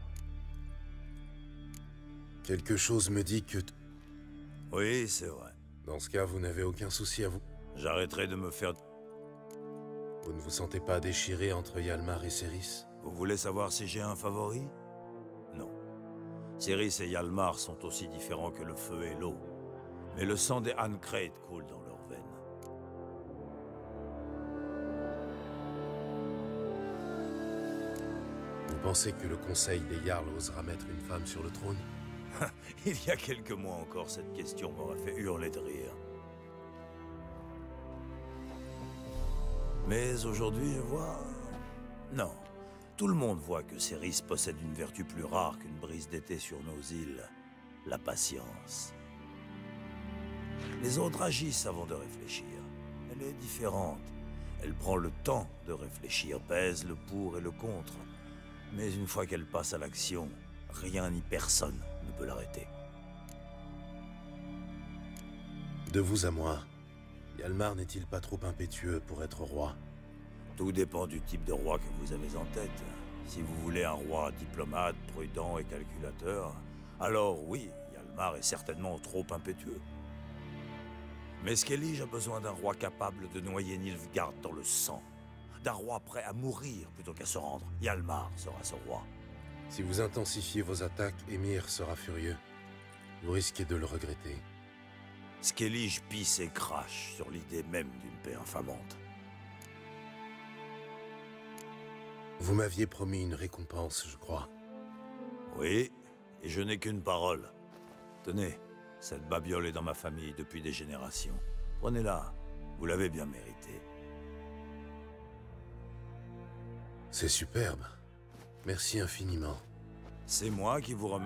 Quelque chose me dit que... Oui, c'est vrai. Dans ce cas, vous n'avez aucun souci à vous... J'arrêterai de me faire... Vous ne vous sentez pas déchiré entre Hjalmar et Céris? Vous voulez savoir si j'ai un favori? Non. Céris et Hjalmar sont aussi différents que le feu et l'eau. Mais le sang des Ancred coule dans leurs veines. Vous pensez que le conseil des Jarls osera mettre une femme sur le trône? Il y a quelques mois encore, cette question m'aurait fait hurler de rire. Mais aujourd'hui, je vois... Non. Tout le monde voit que Céris possède une vertu plus rare qu'une brise d'été sur nos îles. La patience. Les autres agissent avant de réfléchir. Elle est différente. Elle prend le temps de réfléchir, pèse le pour et le contre. Mais une fois qu'elle passe à l'action, rien ni personne ne peut l'arrêter. De vous à moi, Hjalmar n'est-il pas trop impétueux pour être roi? Tout dépend du type de roi que vous avez en tête. Si vous voulez un roi diplomate, prudent et calculateur, alors oui, Hjalmar est certainement trop impétueux. Mais Skellige a besoin d'un roi capable de noyer Nilfgaard dans le sang. D'un roi prêt à mourir plutôt qu'à se rendre. Hjalmar sera ce roi. Si vous intensifiez vos attaques, Émir sera furieux. Vous risquez de le regretter. Skellige pisse et crache sur l'idée même d'une paix infamante. Vous m'aviez promis une récompense, je crois. Oui, et je n'ai qu'une parole. Tenez, cette babiole est dans ma famille depuis des générations. Prenez-la, vous l'avez bien mérité. C'est superbe. Merci infiniment. C'est moi qui vous remercie.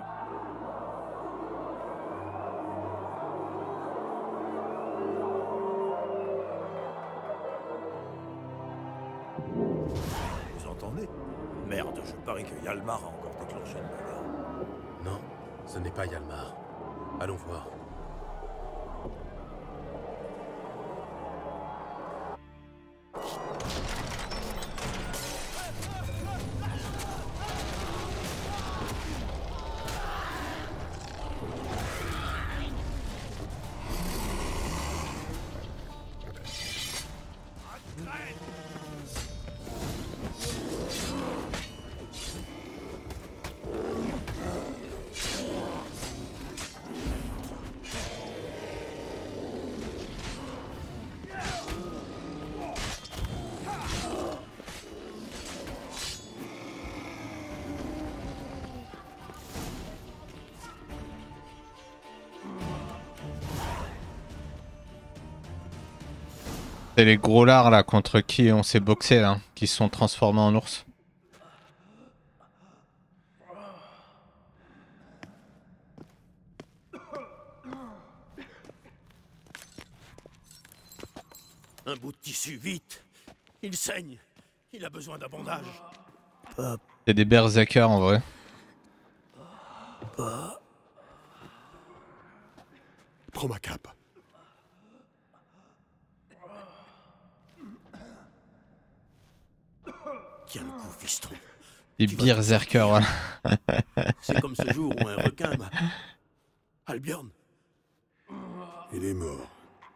Vous entendez? Merde, je parie que Yalmar a encore déclenché une bagarre. Non, ce n'est pas Yalmar. Allons voir. C'est les gros lards là contre qui on s'est boxé là, qui se sont transformés en ours. Un bout de tissu, vite. Il saigne. Il a besoin d'un bandage. C'est des berserkers en vrai. Prends ma cape. Tiens le coup, fiston. Des berserkers, voilà. C'est comme ce jour où un requin m'a... Albion. Il est mort.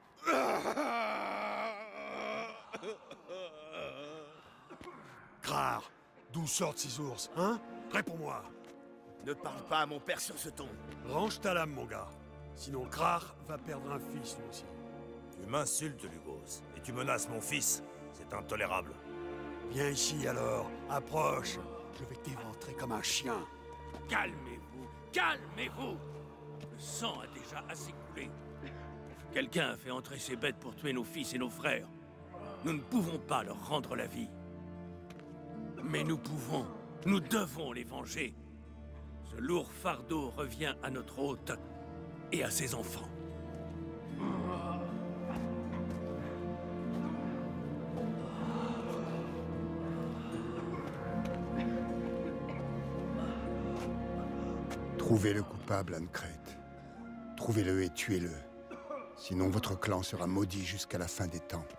Grar, d'où sortent ces ours, hein? Réponds-moi. Ne parle pas à mon père sur ce ton. Range ta lame, mon gars. Sinon, Grar va perdre un fils, lui aussi. Tu m'insultes, Lugos, et tu menaces mon fils. C'est intolérable. Viens ici, alors. Approche. Je vais t'éventrer comme un chien. Calmez-vous, calmez-vous. Le sang a déjà assez coulé. Quelqu'un a fait entrer ces bêtes pour tuer nos fils et nos frères. Nous ne pouvons pas leur rendre la vie. Mais nous pouvons, nous devons les venger. Ce lourd fardeau revient à notre hôte et à ses enfants. Trouvez le coupable, Ancret. Trouvez-le et tuez-le. Sinon, votre clan sera maudit jusqu'à la fin des temps.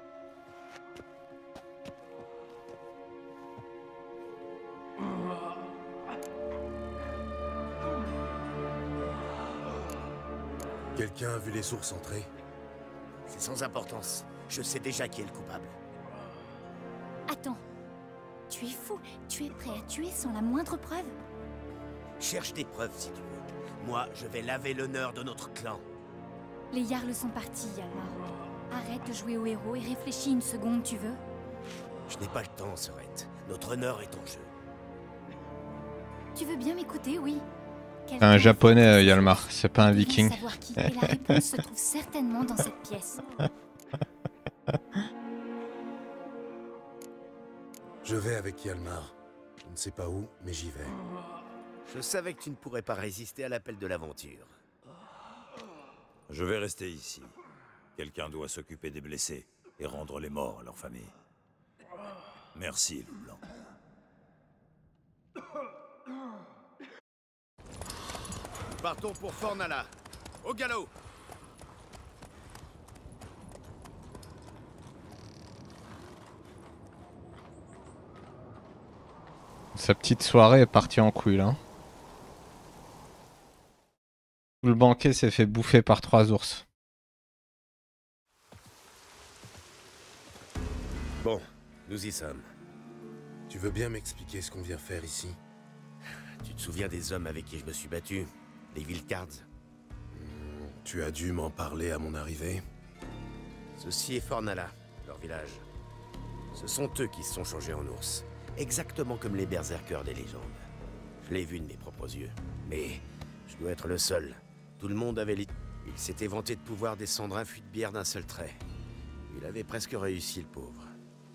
Quelqu'un a vu les ours entrer? C'est sans importance. Je sais déjà qui est le coupable. Attends. Tu es fou. Tu es prêt à tuer sans la moindre preuve? Cherche des preuves si tu veux. Moi, je vais laver l'honneur de notre clan. Les Jarls sont partis, Yalmar. Arrête de jouer au héros et réfléchis une seconde, tu veux? Je n'ai pas le temps, Sorette. Notre honneur est en jeu. Tu veux bien m'écouter, oui? C'est un japonais, Yalmar, c'est pas un viking. Savoir qui, et la réponse se trouve certainement dans cette pièce. Je vais avec Yalmar. Je ne sais pas où, mais j'y vais. Je savais que tu ne pourrais pas résister à l'appel de l'aventure. Je vais rester ici. Quelqu'un doit s'occuper des blessés et rendre les morts à leur famille. Merci, Loup Blanc. Partons pour Fornala. Au galop! Sa petite soirée est partie en couille là. Tout le banquet s'est fait bouffer par 3 ours. Bon, nous y sommes. Tu veux bien m'expliquer ce qu'on vient faire ici? Tu te souviens des hommes avec qui je me suis battu? Les Vilcards? Tu as dû m'en parler à mon arrivée. Ceci est Fornala, leur village. Ce sont eux qui se sont changés en ours. Exactement comme les berserkers des légendes. Je l'ai vu de mes propres yeux. Mais je dois être le seul. Tout le monde avait... Il s'était vanté de pouvoir descendre un fût de bière d'un seul trait. Il avait presque réussi, le pauvre.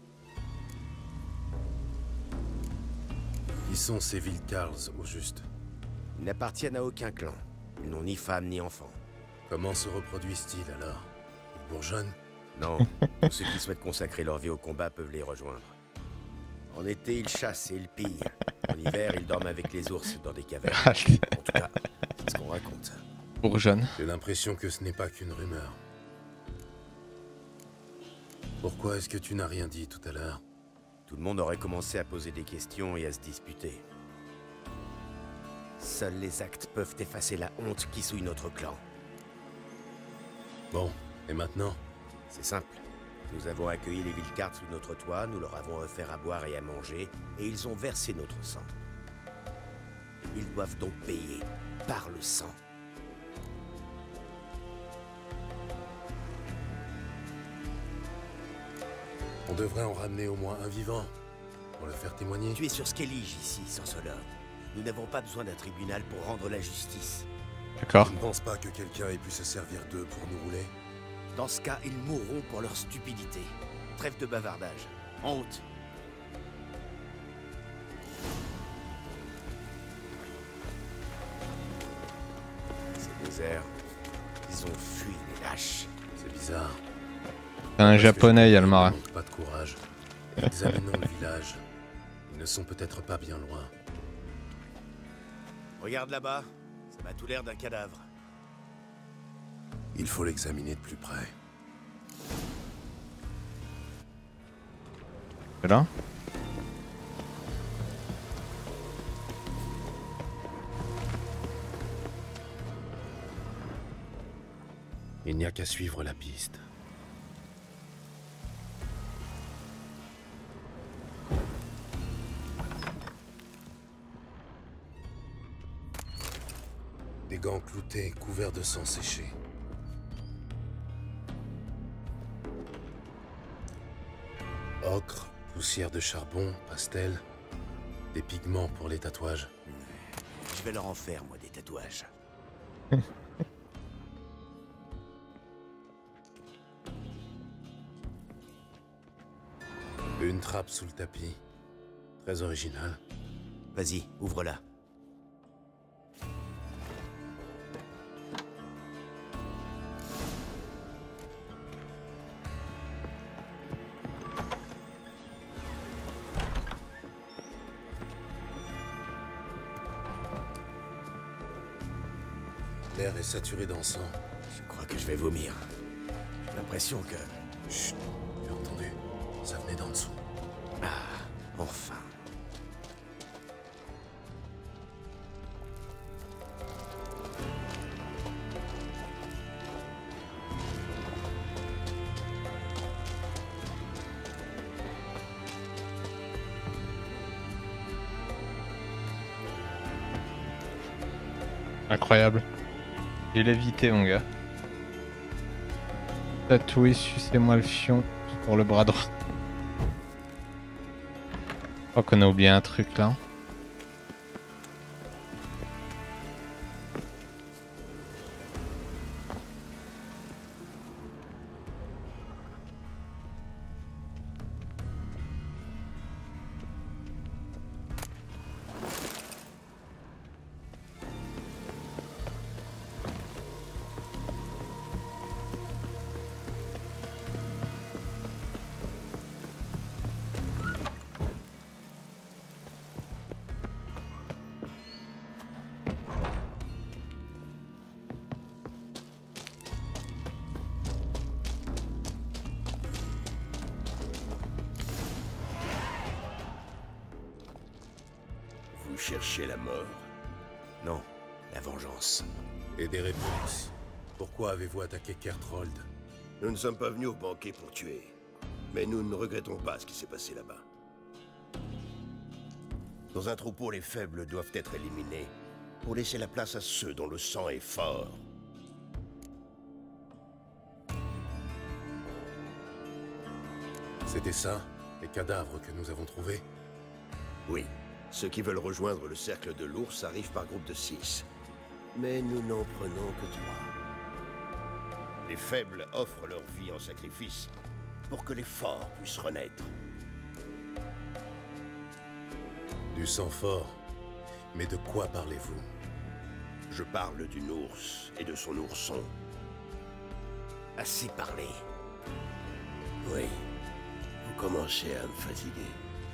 Qui sont ces Vilcarls, au juste? Ils n'appartiennent à aucun clan. Ils n'ont ni femme ni enfant. Comment se reproduisent-ils alors? Ils bourgeonnent? Non, tous ceux qui souhaitent consacrer leur vie au combat peuvent les rejoindre. En été, ils chassent et ils pillent. En hiver, ils dorment avec les ours dans des cavernes. En tout cas, c'est ce qu'on raconte. Bourgeonne. J'ai l'impression que ce n'est pas qu'une rumeur. Pourquoi est-ce que tu n'as rien dit tout à l'heure? Tout le monde aurait commencé à poser des questions et à se disputer. Seuls les actes peuvent effacer la honte qui souille notre clan. Bon, et maintenant? C'est simple. Nous avons accueilli les Vilcards sous notre toit, nous leur avons offert à boire et à manger, et ils ont versé notre sang. Ils doivent donc payer par le sang. On devrait en ramener au moins un vivant, pour le faire témoigner. Tu es sur Skellige ici, Sansolord. Nous n'avons pas besoin d'un tribunal pour rendre la justice. D'accord. Je ne pense pas que quelqu'un ait pu se servir d'eux pour nous rouler. Dans ce cas, ils mourront pour leur stupidité. Trêve de bavardage. En route. C'est désert. Ils ont fui, les lâches. C'est bizarre. C'est un japonais, il y a le marin. Pas de courage. Examinons le village. Ils ne sont peut-être pas bien loin. Regarde là-bas. Ça m'a tout l'air d'un cadavre. Il faut l'examiner de plus près. C'est là? Il n'y a qu'à suivre la piste. Des gants cloutés couverts de sang séché. Ocre, poussière de charbon, pastel, des pigments pour les tatouages. Je vais leur en faire, moi, des tatouages. Une trappe sous le tapis. Très original. Vas-y, ouvre-la. L'air est saturé d'encens. Je crois que je vais vomir. J'ai l'impression que... Chut, j'ai entendu. Ça venait d'en dessous. Ah, enfin. Incroyable. J'ai lévité, mon gars. Tatoué, sucez-moi le fion pour le bras droit. Je crois qu'on a oublié un truc là. Vous cherchez la mort? Non, la vengeance. Et des réponses. Pourquoi avez-vous attaqué Kerthold? Nous ne sommes pas venus au banquet pour tuer. Mais nous ne regrettons pas ce qui s'est passé là-bas. Dans un troupeau, les faibles doivent être éliminés pour laisser la place à ceux dont le sang est fort. C'était ça, les cadavres que nous avons trouvés? Oui. Ceux qui veulent rejoindre le cercle de l'ours arrivent par groupe de 6. Mais nous n'en prenons que 3. Les faibles offrent leur vie en sacrifice pour que les forts puissent renaître. Du sang fort. Mais de quoi parlez-vous? Je parle d'une ours et de son ourson. Assez parlé. Oui. Vous commencez à me fatiguer.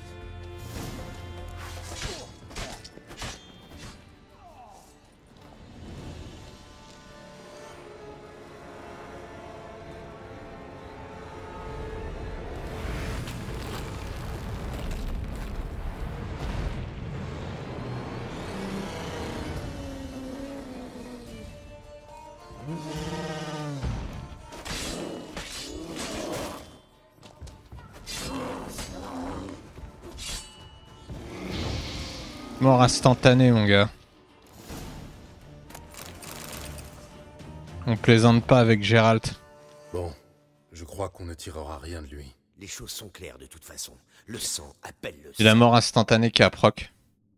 Mort instantanée, mon gars. On plaisante pas avec Geralt. Bon, je crois qu'on ne tirera rien de lui. Les choses sont claires de toute façon. Le sang appelle le sang. C'est la mort instantanée qui a proc.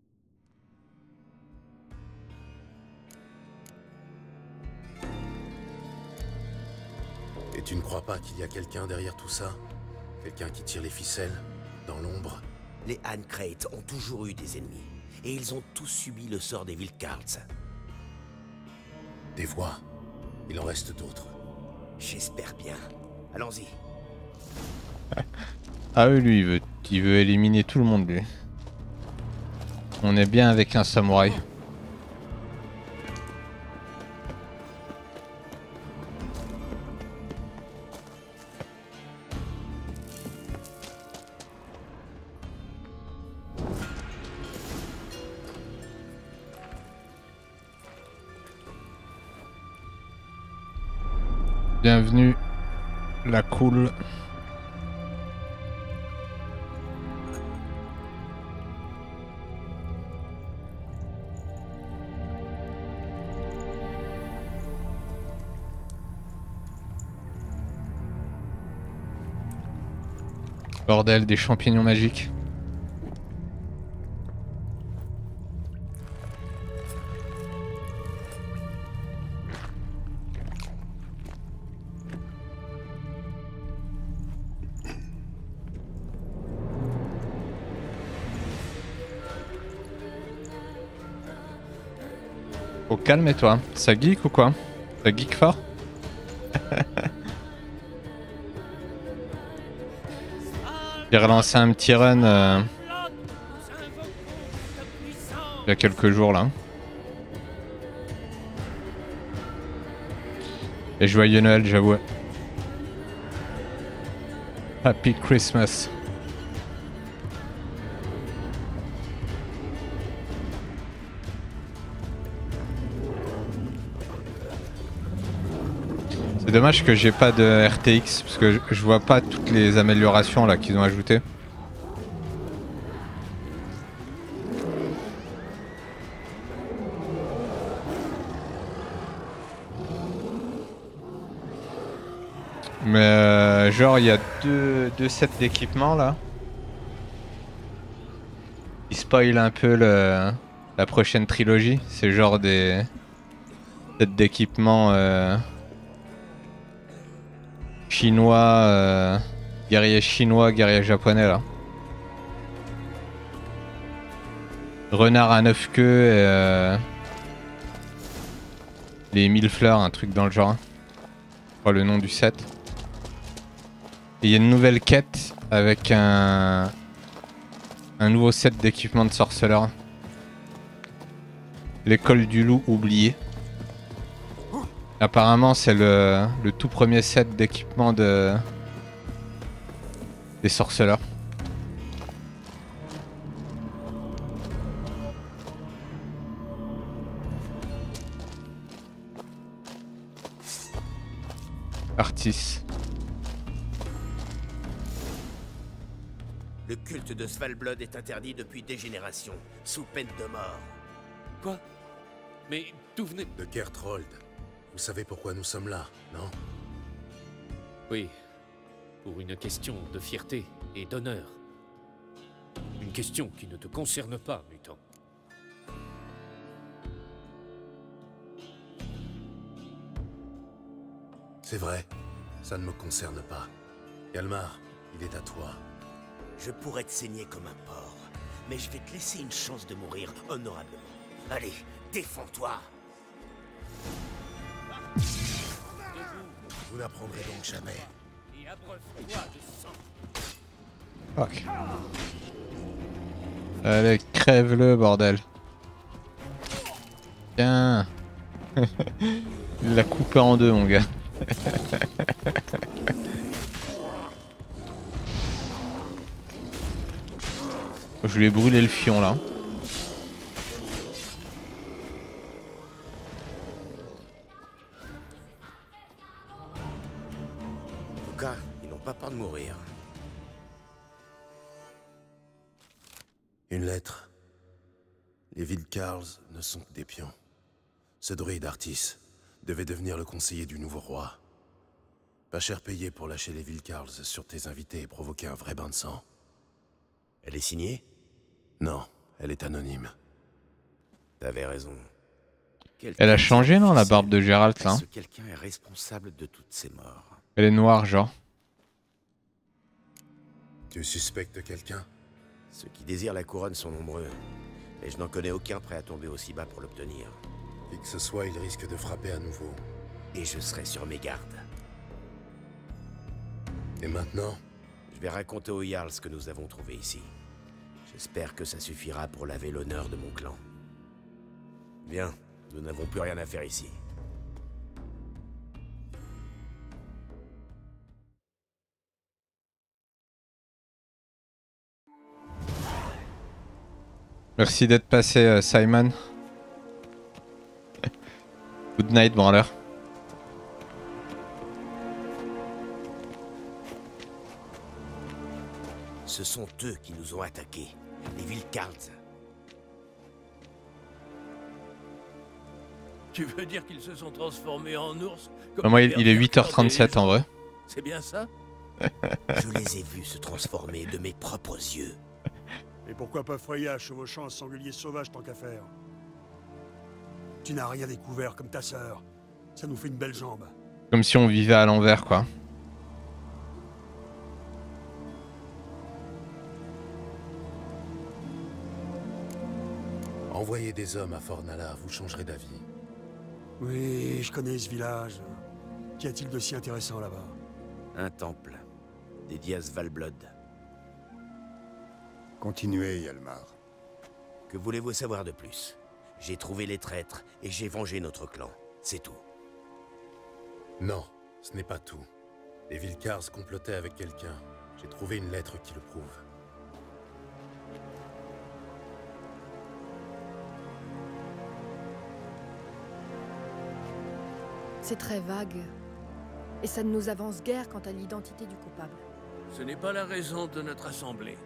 Et tu ne crois pas qu'il y a quelqu'un derrière tout ça? Quelqu'un qui tire les ficelles, dans l'ombre? Les Ancrate ont toujours eu des ennemis. Et ils ont tous subi le sort des Wildcards. Des voix. Il en reste d'autres. J'espère bien. Allons-y. Ah oui, lui, il veut éliminer tout le monde, lui. On est bien avec un samouraï. Bienvenue, la cool. Bordel, des champignons magiques. Oh, calme-toi, ça geek ou quoi? Ça geek fort? J'ai relancé un petit run il y a quelques jours là. Et joyeux Noël, j'avoue. Happy Christmas. C'est dommage que j'ai pas de RTX parce que je vois pas toutes les améliorations là qu'ils ont ajoutées. Mais genre il y a deux sets d'équipements là. Ils spoilent un peu la prochaine trilogie. C'est genre des sets d'équipements chinois, guerrier japonais là. Renard à 9 queues et les 1000 fleurs, un truc dans le genre. Je crois le nom du set. Et il y a une nouvelle quête avec un nouveau set d'équipement de sorceleur. L'école du loup oublié. Apparemment c'est le tout premier set d'équipement des sorceleurs. Artis. Le culte de Svalblood est interdit depuis des générations, sous peine de mort. Quoi? Mais d'où venez... De Kertrold. Vous savez pourquoi nous sommes là, non? Oui. Pour une question de fierté et d'honneur. Une question qui ne te concerne pas, mutant. C'est vrai, ça ne me concerne pas. Galmar, il est à toi. Je pourrais te saigner comme un porc, mais je vais te laisser une chance de mourir honorablement. Allez, défends-toi. Vous n'apprendrez donc jamais. Et abreuve-toi de sang. Fuck. Allez, crève-le, bordel. Tiens. Il l'a coupé en deux, mon gars. Je lui ai brûlé le fion, là. En tout cas, ils n'ont pas peur de mourir. Une lettre. Les Vilcarls ne sont que des pions. Ce druide Artis devait devenir le conseiller du nouveau roi. Pas cher payé pour lâcher les Vilcarls sur tes invités et provoquer un vrai bain de sang. Elle est signée? Non, elle est anonyme. T'avais raison. Elle a changé, non, la barbe de Geralt, là? Quelqu'un est responsable de toutes ces morts. Elle est noire, genre. Tu suspectes quelqu'un? Ceux qui désirent la couronne sont nombreux, mais je n'en connais aucun prêt à tomber aussi bas pour l'obtenir. Qui que ce soit, il risque de frapper à nouveau. Et je serai sur mes gardes. Et maintenant? Je vais raconter aux Jarls ce que nous avons trouvé ici. J'espère que ça suffira pour laver l'honneur de mon clan. Viens, nous n'avons plus rien à faire ici. Merci d'être passé, Simon. Good night, branleur. Ce sont eux qui nous ont attaqués, les Vilcarls. Tu veux dire qu'ils se sont transformés en ours Moi, il est 8h37 en vrai. C'est bien ça? Je les ai vus se transformer de mes propres yeux. Et pourquoi pas Freya chevauchant un sanglier sauvage tant qu'à faire? Tu n'as rien découvert comme ta sœur. Ça nous fait une belle jambe. Comme si on vivait à l'envers, quoi. Envoyez des hommes à Fornala, vous changerez d'avis. Oui, je connais ce village. Qu'y a-t-il de si intéressant là-bas? Un temple, dédié à Svalblod. Continuez, Hjalmar. Que voulez-vous savoir de plus? J'ai trouvé les traîtres et j'ai vengé notre clan. C'est tout. Non, ce n'est pas tout. Les Vilcarls complotaient avec quelqu'un. J'ai trouvé une lettre qui le prouve. C'est très vague. Et ça ne nous avance guère quant à l'identité du coupable. Ce n'est pas la raison de notre assemblée.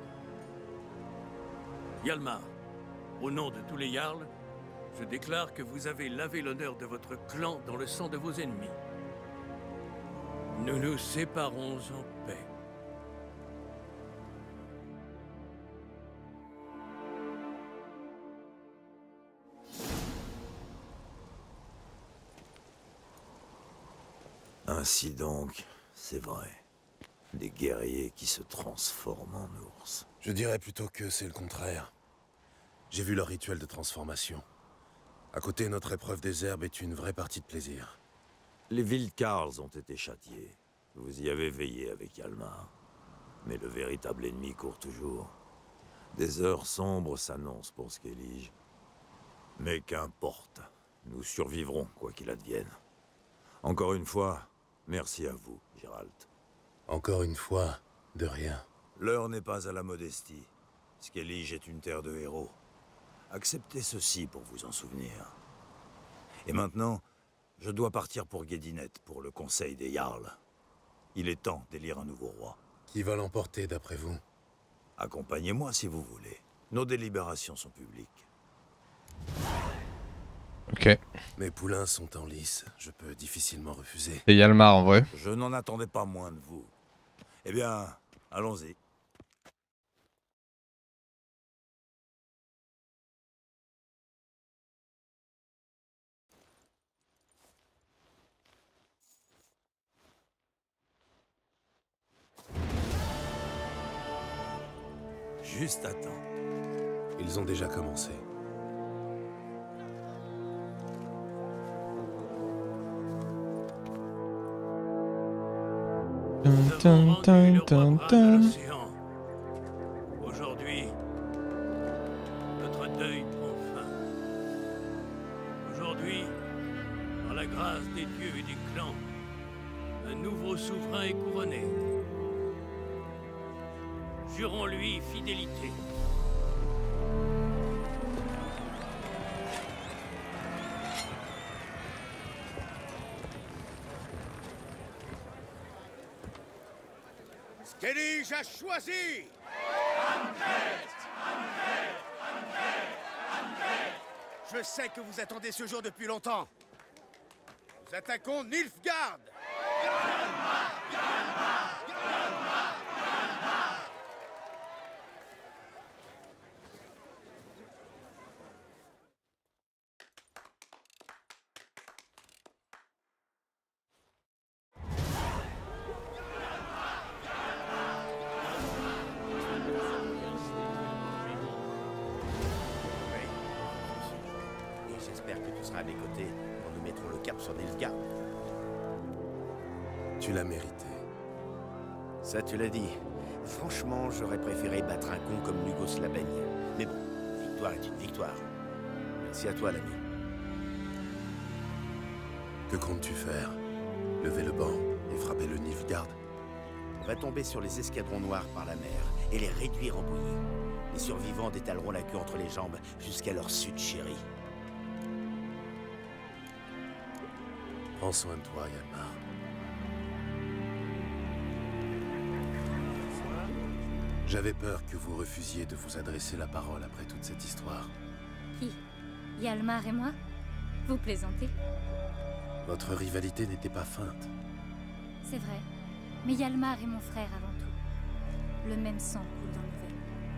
Hjalmar, au nom de tous les Jarls, je déclare que vous avez lavé l'honneur de votre clan dans le sang de vos ennemis. Nous nous séparons en paix. Ainsi donc, c'est vrai. Des guerriers qui se transforment en ours. Je dirais plutôt que c'est le contraire. J'ai vu leur rituel de transformation. À côté, notre épreuve des herbes est une vraie partie de plaisir. Les Vilcarls ont été châtiés. Vous y avez veillé avec Hjalmar. Mais le véritable ennemi court toujours. Des heures sombres s'annoncent pour Skellige. Mais qu'importe. Nous survivrons, quoi qu'il advienne. Encore une fois, merci à vous, Geralt. Encore une fois, de rien. L'heure n'est pas à la modestie. Skellige est une terre de héros. Acceptez ceci pour vous en souvenir. Et maintenant, je dois partir pour Guédinet, pour le conseil des Jarls. Il est temps d'élire un nouveau roi. Qui va l'emporter, d'après vous? Accompagnez-moi si vous voulez. Nos délibérations sont publiques. Ok. Mes poulains sont en lice. Je peux difficilement refuser. C'est Hjalmar en vrai. Je n'en attendais pas moins de vous. Eh bien, allons-y. Juste à temps. Ils ont déjà commencé. Aujourd'hui, notre deuil prend fin. Aujourd'hui, par la grâce des dieux et des clans, un nouveau souverain est couronné. Jurons-lui fidélité. Skellige a choisi! Je sais que vous attendez ce jour depuis longtemps. Nous attaquons Nilfgaard! J'espère que tu seras à mes côtés quand nous mettrons le cap sur Nilfgaard. Tu l'as mérité. Ça, tu l'as dit. Franchement, j'aurais préféré battre un con comme Lugos la baigne. Mais bon, victoire est une victoire. Merci à toi, l'ami. Que comptes-tu faire? Lever le banc et frapper le Nilfgaard? On va tomber sur les escadrons noirs par la mer et les réduire en bouillie. Les survivants détaleront la queue entre les jambes jusqu'à leur sud chéri. Prends soin de toi, Hjalmar. J'avais peur que vous refusiez de vous adresser la parole après toute cette histoire. Qui? Hjalmar et moi? Vous plaisantez? Votre rivalité n'était pas feinte. C'est vrai. Mais Hjalmar est mon frère avant tout. Le même sang coule dans nos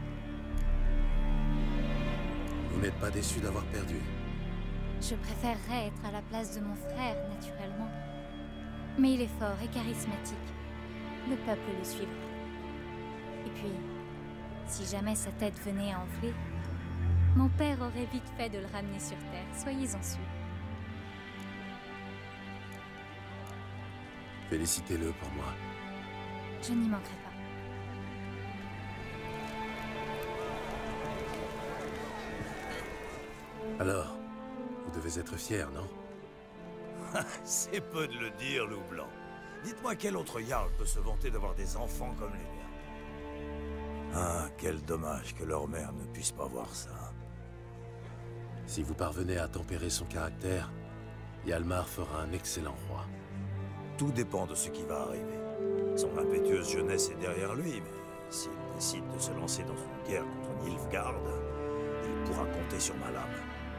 veines. Vous n'êtes pas déçu d'avoir perdu? Je préférerais être à la place de mon frère, naturellement. Mais il est fort et charismatique. Le peuple le suivra. Et puis, si jamais sa tête venait à enfler, mon père aurait vite fait de le ramener sur Terre, soyez-en sûrs. Félicitez-le pour moi. Je n'y manquerai pas. Alors, vous devez être fier, non? C'est peu de le dire, loup blanc. Dites-moi quel autre Jarl peut se vanter d'avoir des enfants comme les miens. Ah, quel dommage que leur mère ne puisse pas voir ça. Si vous parvenez à tempérer son caractère, Hjalmar fera un excellent roi. Tout dépend de ce qui va arriver. Son impétueuse jeunesse est derrière lui, mais s'il décide de se lancer dans une guerre contre Nilfgaard, il pourra compter sur ma lame.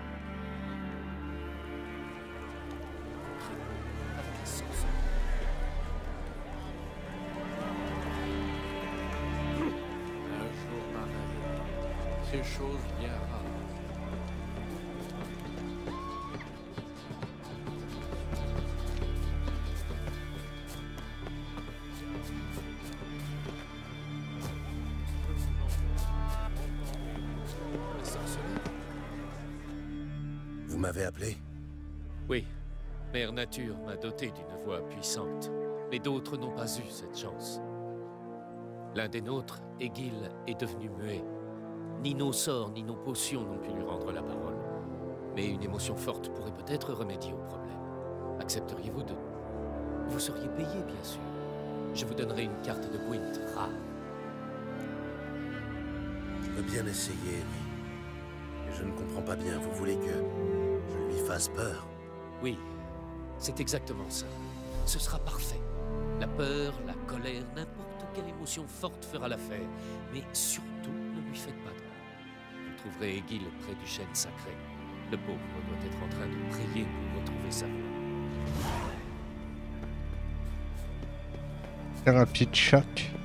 Un jour pareil, c'est chose bien rare. Vous m'avez appelé? Oui, Mère Nature m'a doté d'une voix puissante, mais d'autres n'ont pas eu cette chance. L'un des nôtres, Egil, est devenu muet. Ni nos sorts, ni nos potions n'ont pu lui rendre la parole. Mais une émotion forte pourrait peut-être remédier au problème. Accepteriez-vous de... Vous seriez payé, bien sûr. Je vous donnerai une carte de Gwent rare. Je peux bien essayer, oui. Mais je ne comprends pas bien. Vous voulez que je lui fasse peur? Oui, c'est exactement ça. Ce sera parfait. La peur, la colère, n'importe quelle émotion forte fera l'affaire. Mais surtout, ne lui faites pas de mal. Vous trouverez Egil près du chêne sacré. Le pauvre doit être en train de prier pour retrouver sa voix. Thérapie de choc.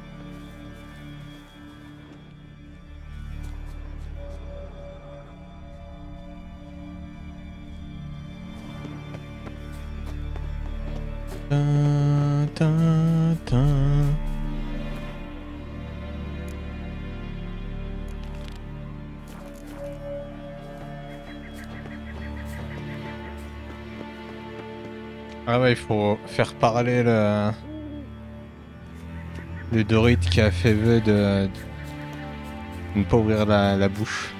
Tin, tin, tin. Ah ouais, il faut faire parler le Dorite qui a fait vœu de ne pas ouvrir la bouche.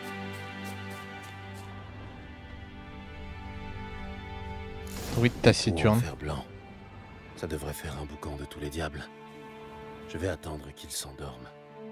Dorite taciturne. Fer blanc. Ça devrait faire un boucan de tous les diables. Je vais attendre qu'il s'endorme.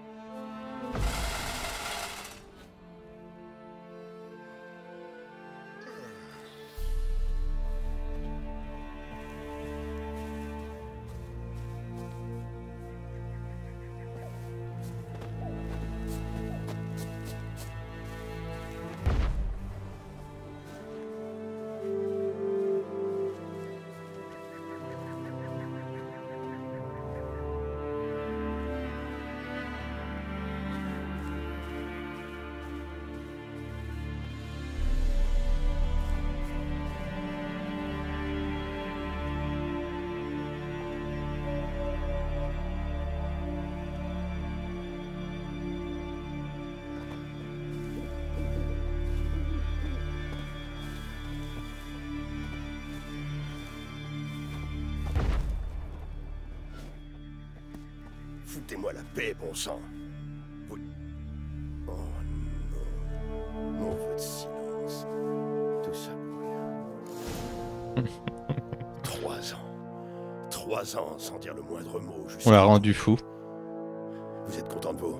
Foutez-moi la paix, bon sang. Vous... Oh non. Mon vœu de silence. Tout ça pour rien. 3 ans. 3 ans sans dire le moindre mot. On l'a rendu fou. Vous êtes content de vous?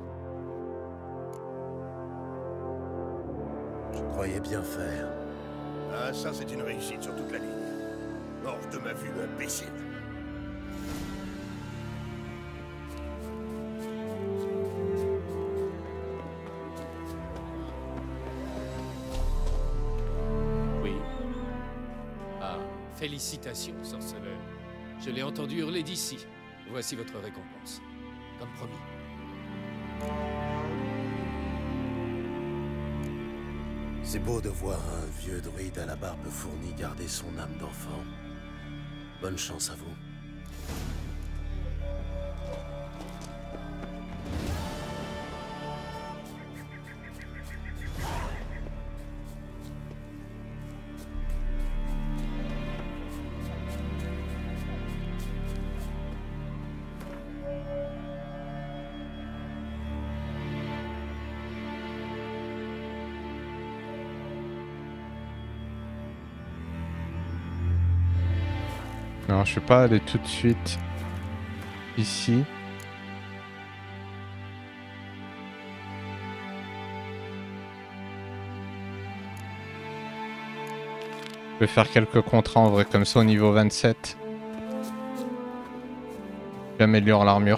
Je croyais bien faire. Ah, ça c'est une réussite sur toute la ligne. Hors de ma vue, imbécile. Félicitations, sorceleur. Je l'ai entendu hurler d'ici. Voici votre récompense. Comme promis. C'est beau de voir un vieux druide à la barbe fournie garder son âme d'enfant. Bonne chance à vous. Non, je vais pas aller tout de suite ici. Je vais faire quelques contrats en vrai, comme ça au niveau 27. J'améliore l'armure.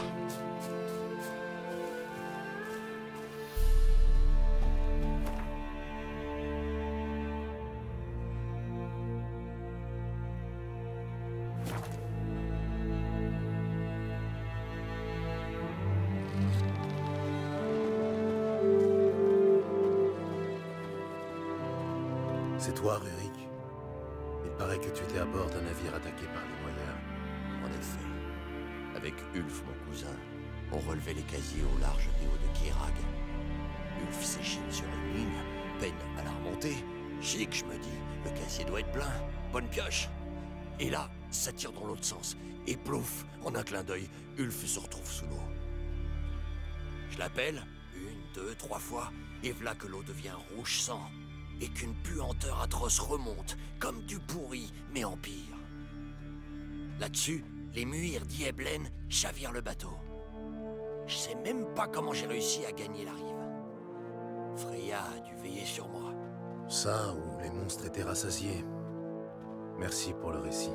C'est toi, Rurik? Il paraît que tu étais à bord d'un navire attaqué par les noyeurs. En effet. Avec Ulf, mon cousin, on relevait les casiers au large des hauts de Kierag. Ulf s'échine sur une ligne, peine à la remonter. Chic, je me dis, le casier doit être plein. Bonne pioche. Et là, ça tire dans l'autre sens. Et plouf, en un clin d'œil, Ulf se retrouve sous l'eau. Je l'appelle, 1, 2, 3 fois, et voilà que l'eau devient rouge sang. Et qu'une puanteur atroce remonte, comme du pourri, mais en pire. Là-dessus, les muirs d'Ieblen chavirent le bateau. Je sais même pas comment j'ai réussi à gagner la rive. Freya a dû veiller sur moi. Ça, où les monstres étaient rassasiés. Merci pour le récit.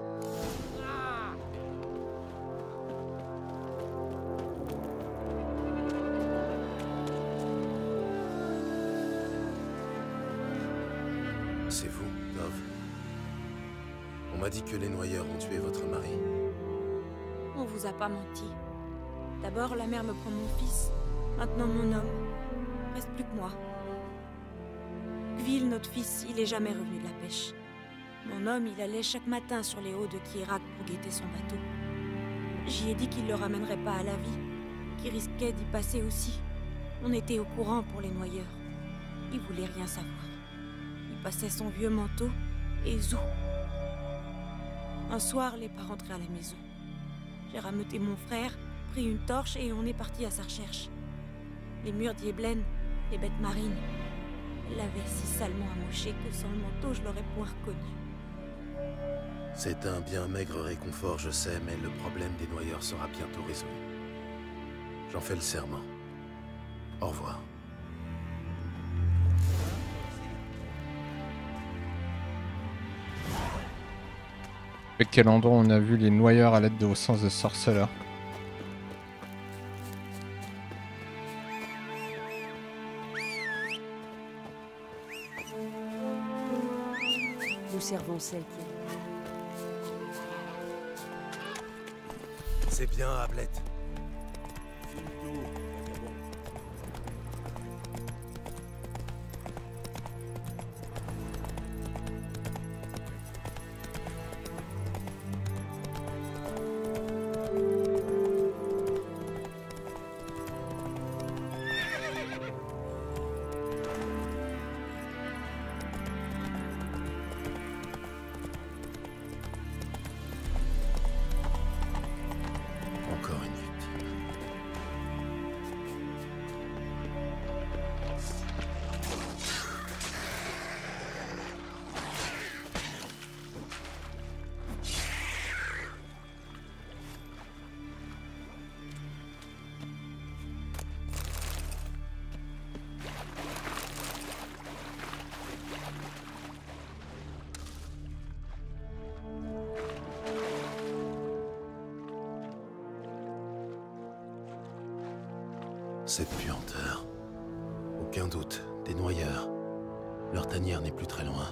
C'est vous, Dov. On m'a dit que les noyeurs ont tué votre mari. On vous a pas menti. D'abord, la mer me prend mon fils. Maintenant, mon homme. Reste plus que moi. Gvil, notre fils, il est jamais revenu de la pêche. Mon homme, il allait chaque matin sur les hauts de Kirak pour guetter son bateau. J'y ai dit qu'il le ramènerait pas à la vie, qu'il risquait d'y passer aussi. On était au courant pour les noyeurs. Il voulait rien savoir. Il passait son vieux manteau et zou. Un soir, il n'est pas rentré à la maison. J'ai rameuté mon frère, pris une torche et on est parti à sa recherche. Les murs d'Yeblen, les bêtes marines. Elle l'avait si salement amoché que sans le manteau, je l'aurais point reconnu. C'est un bien maigre réconfort, je sais, mais le problème des noyeurs sera bientôt résolu. J'en fais le serment. Au revoir. Avec quel endroit on a vu les noyeurs à l'aide de vos sens de sorceleur? Nous servons celle qui... C'est bien, Ablette. Encore une victime. Cette puanteur. Aucun doute, des noyeurs. Leur tanière n'est plus très loin.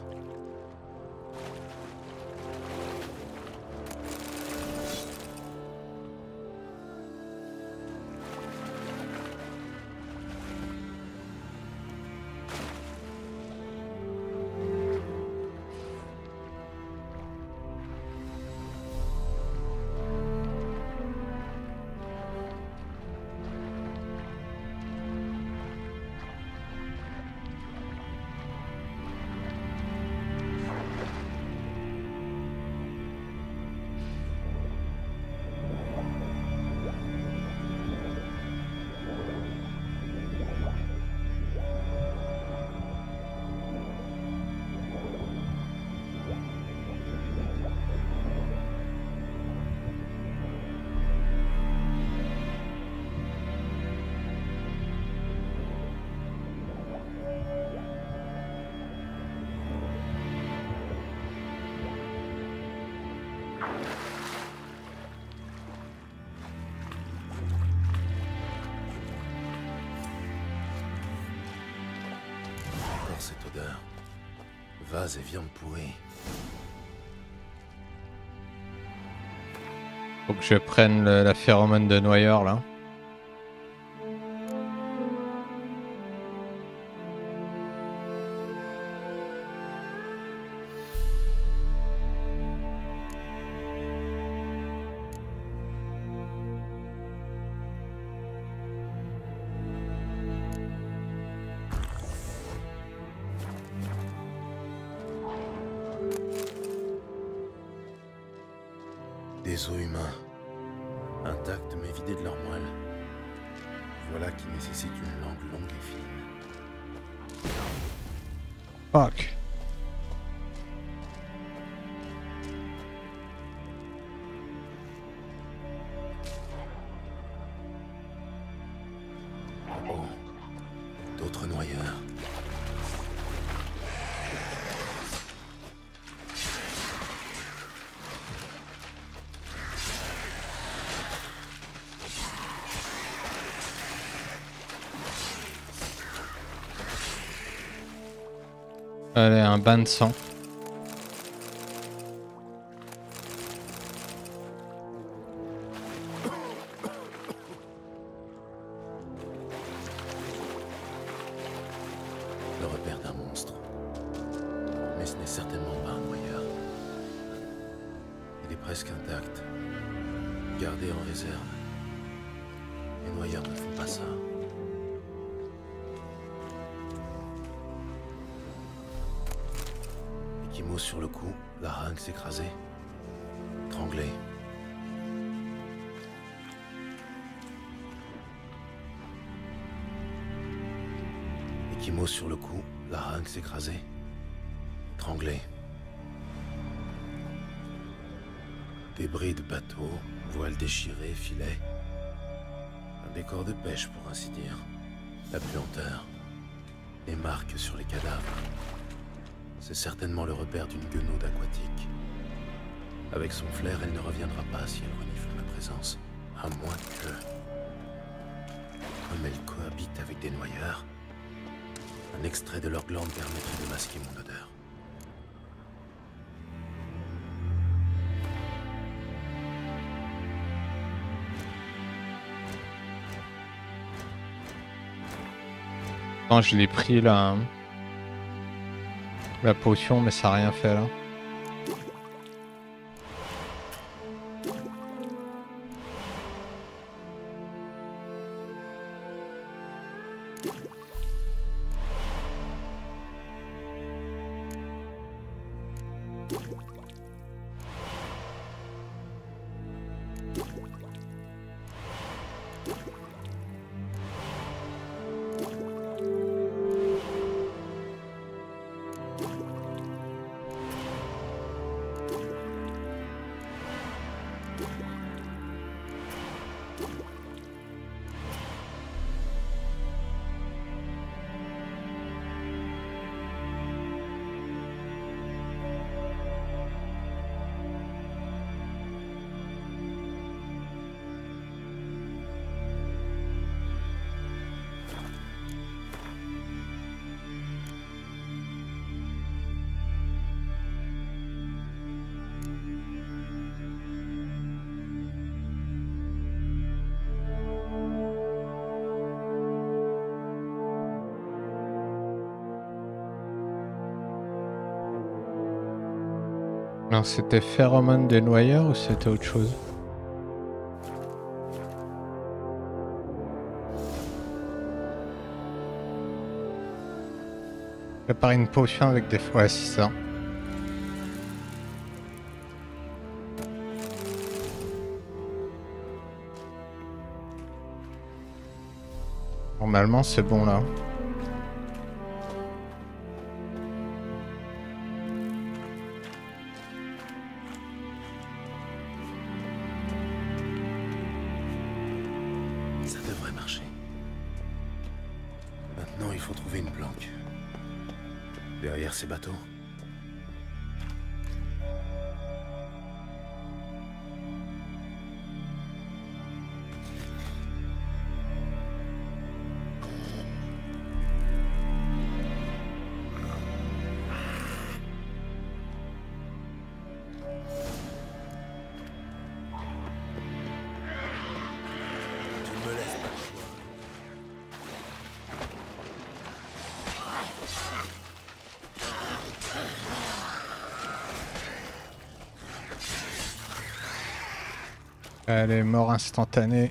Encore cette odeur. Vase et viande pourrie. Faut que je prenne la phéromone de noyeur là. Des os humains, intacts mais vidés de leur moelle. Voilà qui nécessite une langue longue et fine. Fuck. Oh, d'autres noyeurs. Allez, un bain de sang. Le repère d'un monstre. Mais ce n'est certainement pas un noyeur. presque intacte, gardée en réserve. Les noyeurs ne font pas ça. Ecchymos sur le cou, larynx écrasé, étranglé. Ecchymos sur le cou, larynx écrasé, étranglé. Débris de bateau, voiles déchirées, filets. Un décor de pêche, pour ainsi dire. La puanteur. Les marques sur les cadavres. C'est certainement le repère d'une guenaude aquatique. Avec son flair, elle ne reviendra pas si elle renifle ma présence. À moins que... Comme elle cohabite avec des noyeurs, un extrait de leur glande permettrait de masquer mon odeur. Non, je l'ai pris la potion, mais ça n'a rien fait là. Alors c'était phéromone des noyeurs ou c'était autre chose? Préparer une potion avec des... Ouais, c'est ça. Normalement c'est bon là. Ces bateaux. Elle est mort instantanée.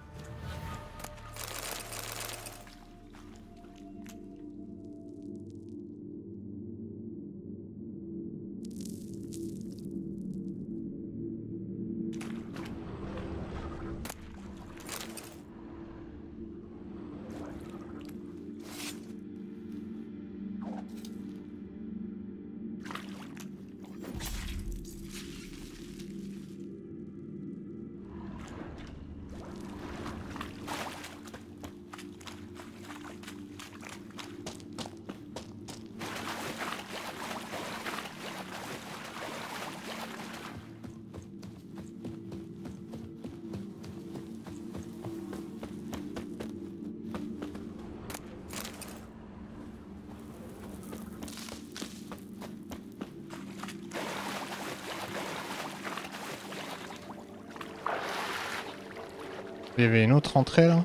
Il y avait une autre entrée là.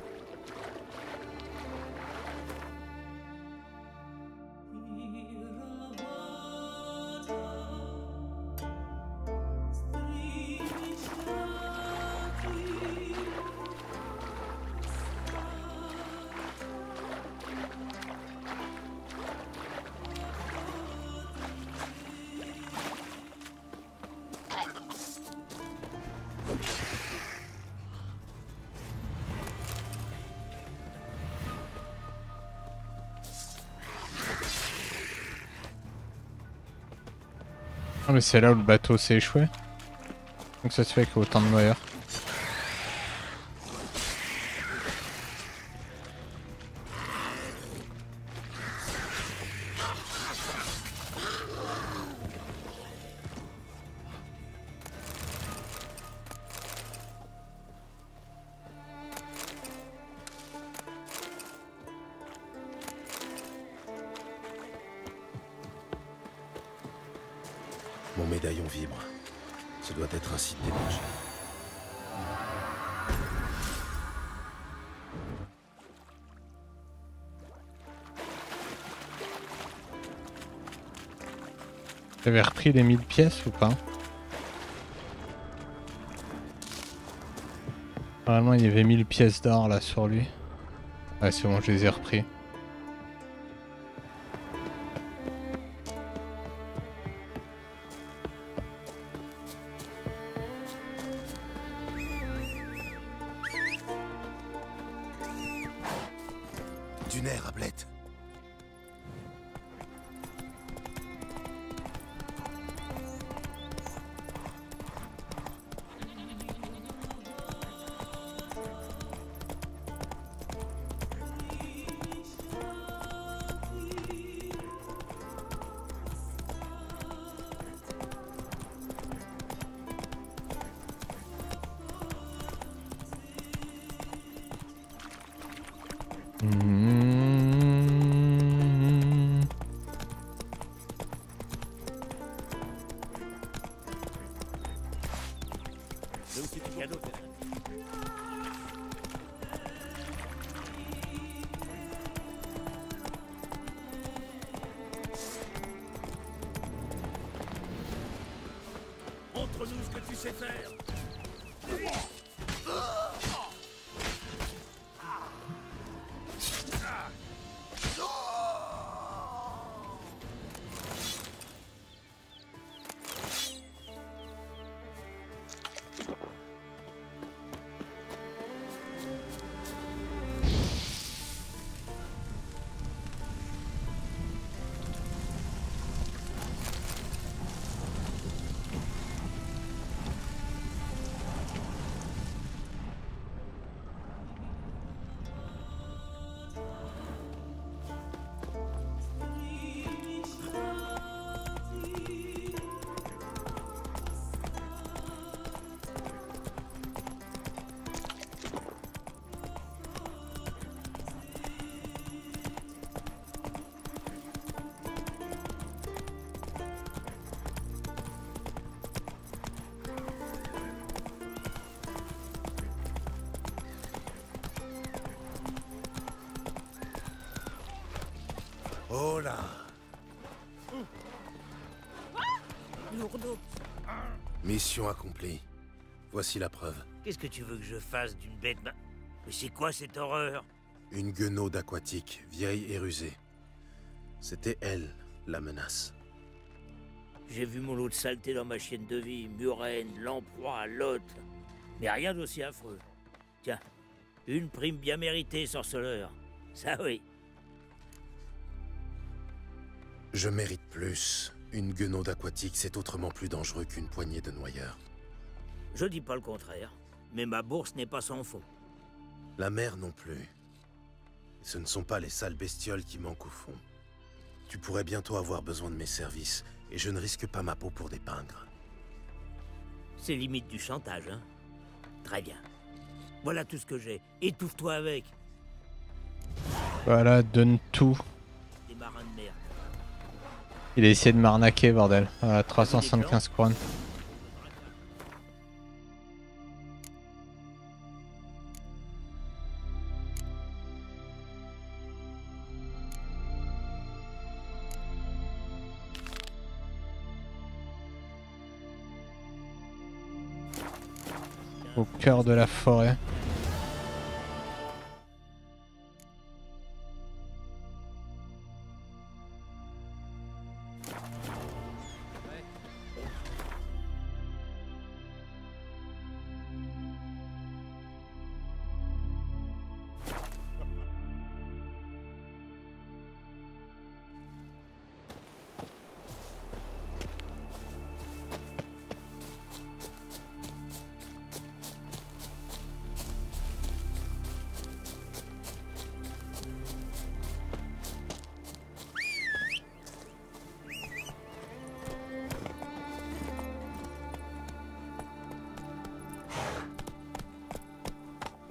Ah mais c'est là où le bateau s'est échoué. Donc ça se fait qu'il y a autant de noyeurs. Mon médaillon vibre. Ce doit être un site d'énergie. T'avais repris les 1000 pièces ou pas? Normalement il y avait 1000 pièces d'or là sur lui. Ouais c'est bon, je les ai repris. Du nerf, Ablette. Montre-nous ce que tu sais faire. Oh là! Lourdeau. Mission accomplie. Voici la preuve. Qu'est-ce que tu veux que je fasse d'une bête Mais c'est quoi cette horreur? Une guenaude aquatique, vieille et rusée. C'était elle, la menace. J'ai vu mon lot de saleté dans ma chienne de vie, Murène, Lamproie, Lot. Mais rien d'aussi affreux. Tiens, une prime bien méritée, sorceleur. Ça oui. Je mérite plus. Une guenaude aquatique, c'est autrement plus dangereux qu'une poignée de noyeurs. Je dis pas le contraire, mais ma bourse n'est pas sans fond. La mer non plus. Ce ne sont pas les sales bestioles qui manquent au fond. Tu pourrais bientôt avoir besoin de mes services, et je ne risque pas ma peau pour des pingres. C'est limite du chantage, hein? Très bien. Voilà tout ce que j'ai. Étouffe-toi avec. Voilà, donne tout. Des marins de mer. Il a essayé de m'arnaquer, bordel. 375 couronnes. Au cœur de la forêt.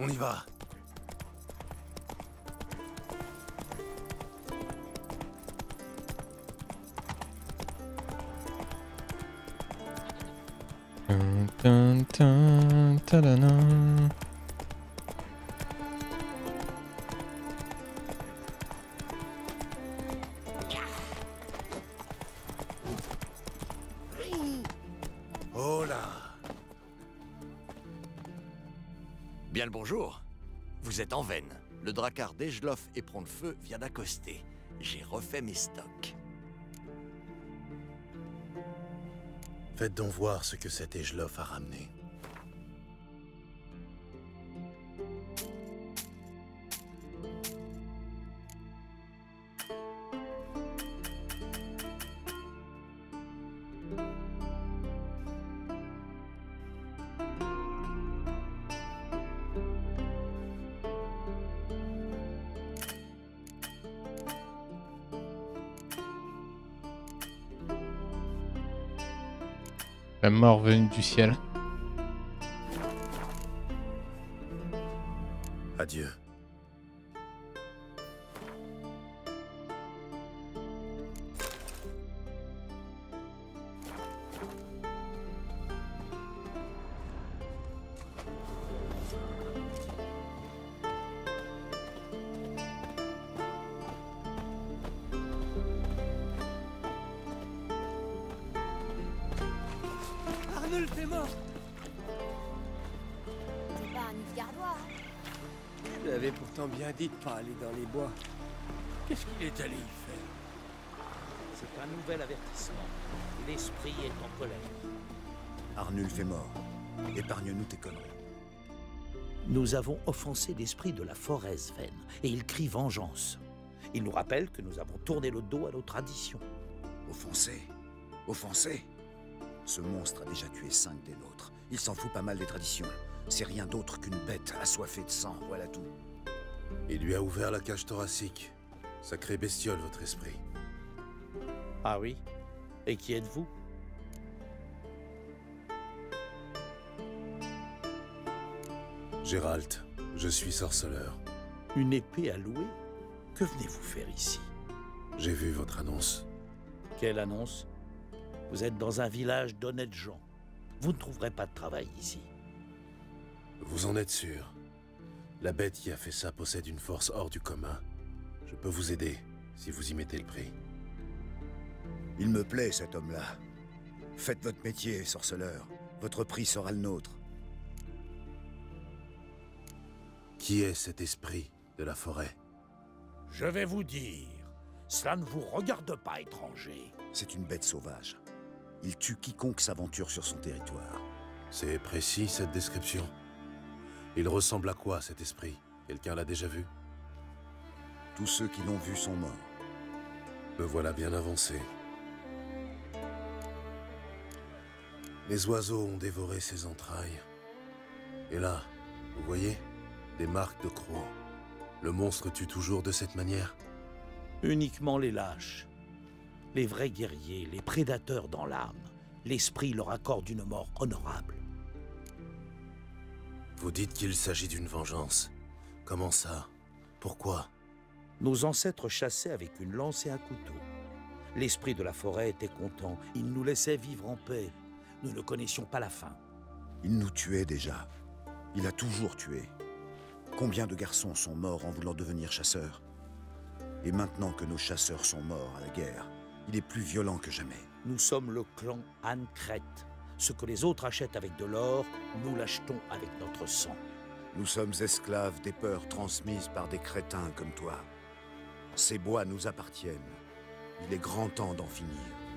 On y va. Tin, tin, tadana. Oh là. Bien le bonjour. Vous êtes en veine. Le drakkar d'Ejlof et Prend le Feu vient d'accoster. J'ai refait mes stocks. Faites donc voir ce que cet Ejlof a ramené. La mort venue du ciel. Adieu. Arnold est mort. C'est pas un Nilfgaardois, hein? Je l'avais pourtant bien dit de pas aller dans les bois. Qu'est-ce qu'il est allé y faire? C'est un nouvel avertissement. L'esprit est en colère. Arnulf est mort. Épargne-nous tes conneries. Nous avons offensé l'esprit de la forêt Sven, et il crie vengeance. Il nous rappelle que nous avons tourné le dos à nos traditions. Offensé? Offensé? Ce monstre a déjà tué 5 des nôtres. Il s'en fout pas mal des traditions. C'est rien d'autre qu'une bête assoiffée de sang, voilà tout. Il lui a ouvert la cage thoracique. Sacré bestiole, votre esprit. Ah oui? Et qui êtes-vous? Geralt, je suis sorceleur. Une épée à louer? Que venez-vous faire ici? J'ai vu votre annonce. Quelle annonce? Vous êtes dans un village d'honnêtes gens. Vous ne trouverez pas de travail ici. Vous en êtes sûr? La bête qui a fait ça possède une force hors du commun. Je peux vous aider, si vous y mettez le prix. Il me plaît, cet homme-là. Faites votre métier, sorceleur. Votre prix sera le nôtre. Qui est cet esprit de la forêt? Je vais vous dire, cela ne vous regarde pas, étranger. C'est une bête sauvage. Il tue quiconque s'aventure sur son territoire. C'est précis, cette description. Il ressemble à quoi, cet esprit? Quelqu'un l'a déjà vu? Tous ceux qui l'ont vu sont morts. Me voilà bien avancé. Les oiseaux ont dévoré ses entrailles. Et là, vous voyez? Des marques de crocs. Le monstre tue toujours de cette manière? Uniquement les lâches. Les vrais guerriers, les prédateurs dans l'âme. L'esprit leur accorde une mort honorable. Vous dites qu'il s'agit d'une vengeance. Comment ça? Pourquoi? Nos ancêtres chassaient avec une lance et un couteau. L'esprit de la forêt était content. Il nous laissait vivre en paix. Nous ne connaissions pas la fin. Il nous tuait déjà. Il a toujours tué. Combien de garçons sont morts en voulant devenir chasseurs? Et maintenant que nos chasseurs sont morts à la guerre, il est plus violent que jamais. Nous sommes le clan Ancret. Ce que les autres achètent avec de l'or, nous l'achetons avec notre sang. Nous sommes esclaves des peurs transmises par des crétins comme toi. Ces bois nous appartiennent. Il est grand temps d'en finir.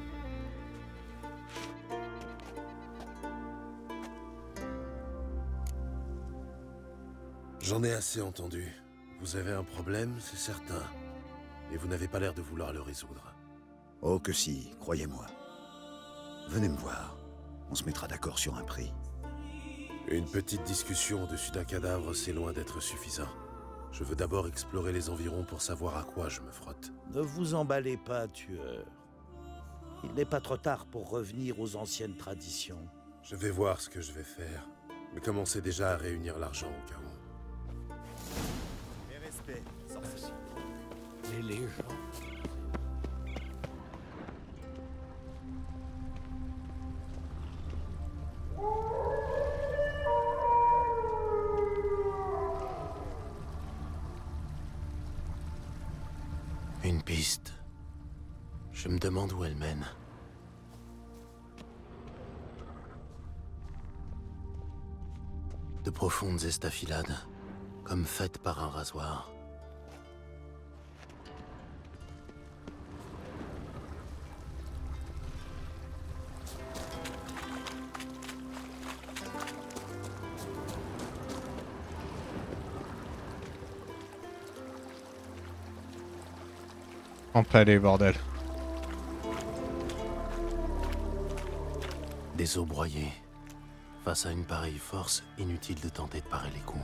J'en ai assez entendu. Vous avez un problème, c'est certain. Et vous n'avez pas l'air de vouloir le résoudre. Oh que si, croyez-moi. Venez me voir. On se mettra d'accord sur un prix. Une petite discussion au-dessus d'un cadavre, c'est loin d'être suffisant. Je veux d'abord explorer les environs pour savoir à quoi je me frotte. Ne vous emballez pas, tueur. Il n'est pas trop tard pour revenir aux anciennes traditions. Je vais voir ce que je vais faire. Mais commencez déjà à réunir l'argent au cas où. paix, sorcier. Les légendes. Une piste. Je me demande où elle mène. De profondes estafilades, comme faites par un rasoir. En palais, bordel. Des os broyés. Face à une pareille force, inutile de tenter de parer les coups.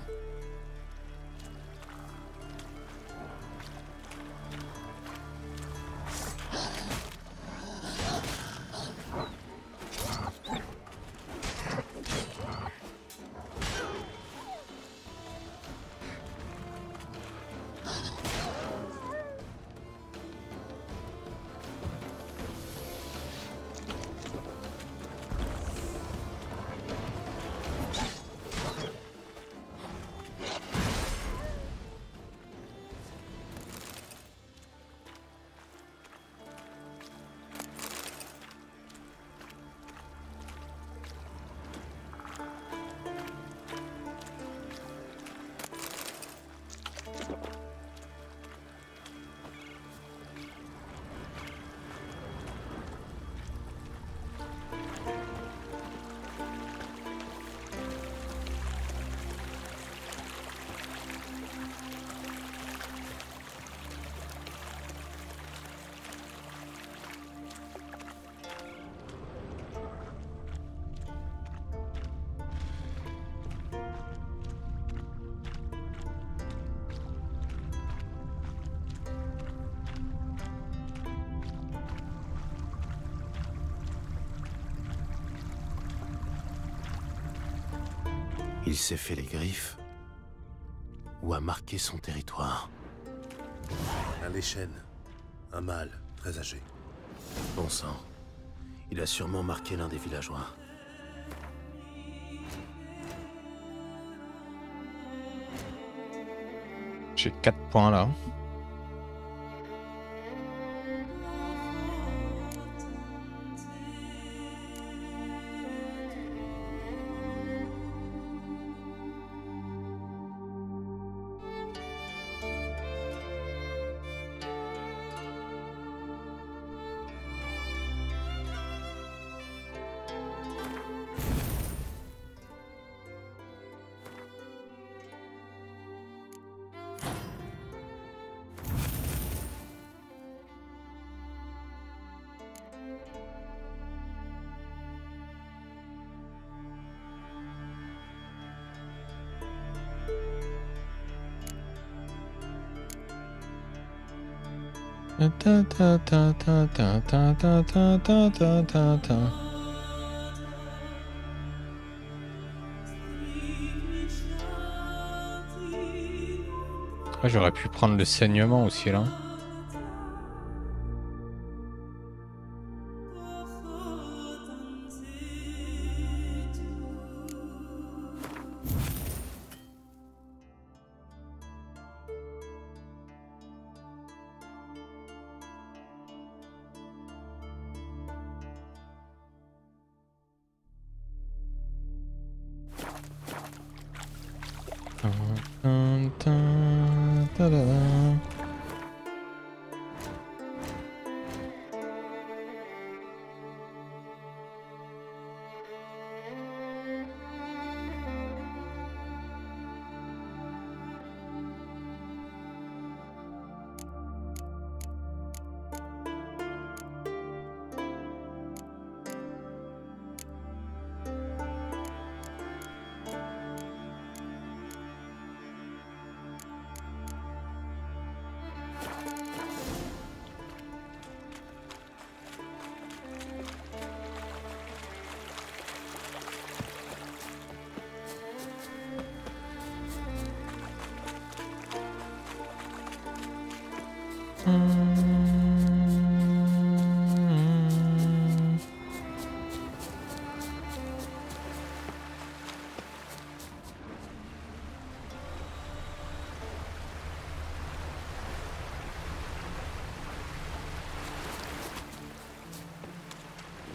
Il s'est fait les griffes ou a marqué son territoire. Un Léchen, un mâle très âgé. Bon sang, il a sûrement marqué l'un des villageois. J'ai 4 points là. Ta ta ta ta ta ta ta ta ta ta ta ta. Ah, j'aurais pu prendre le saignement aussi là.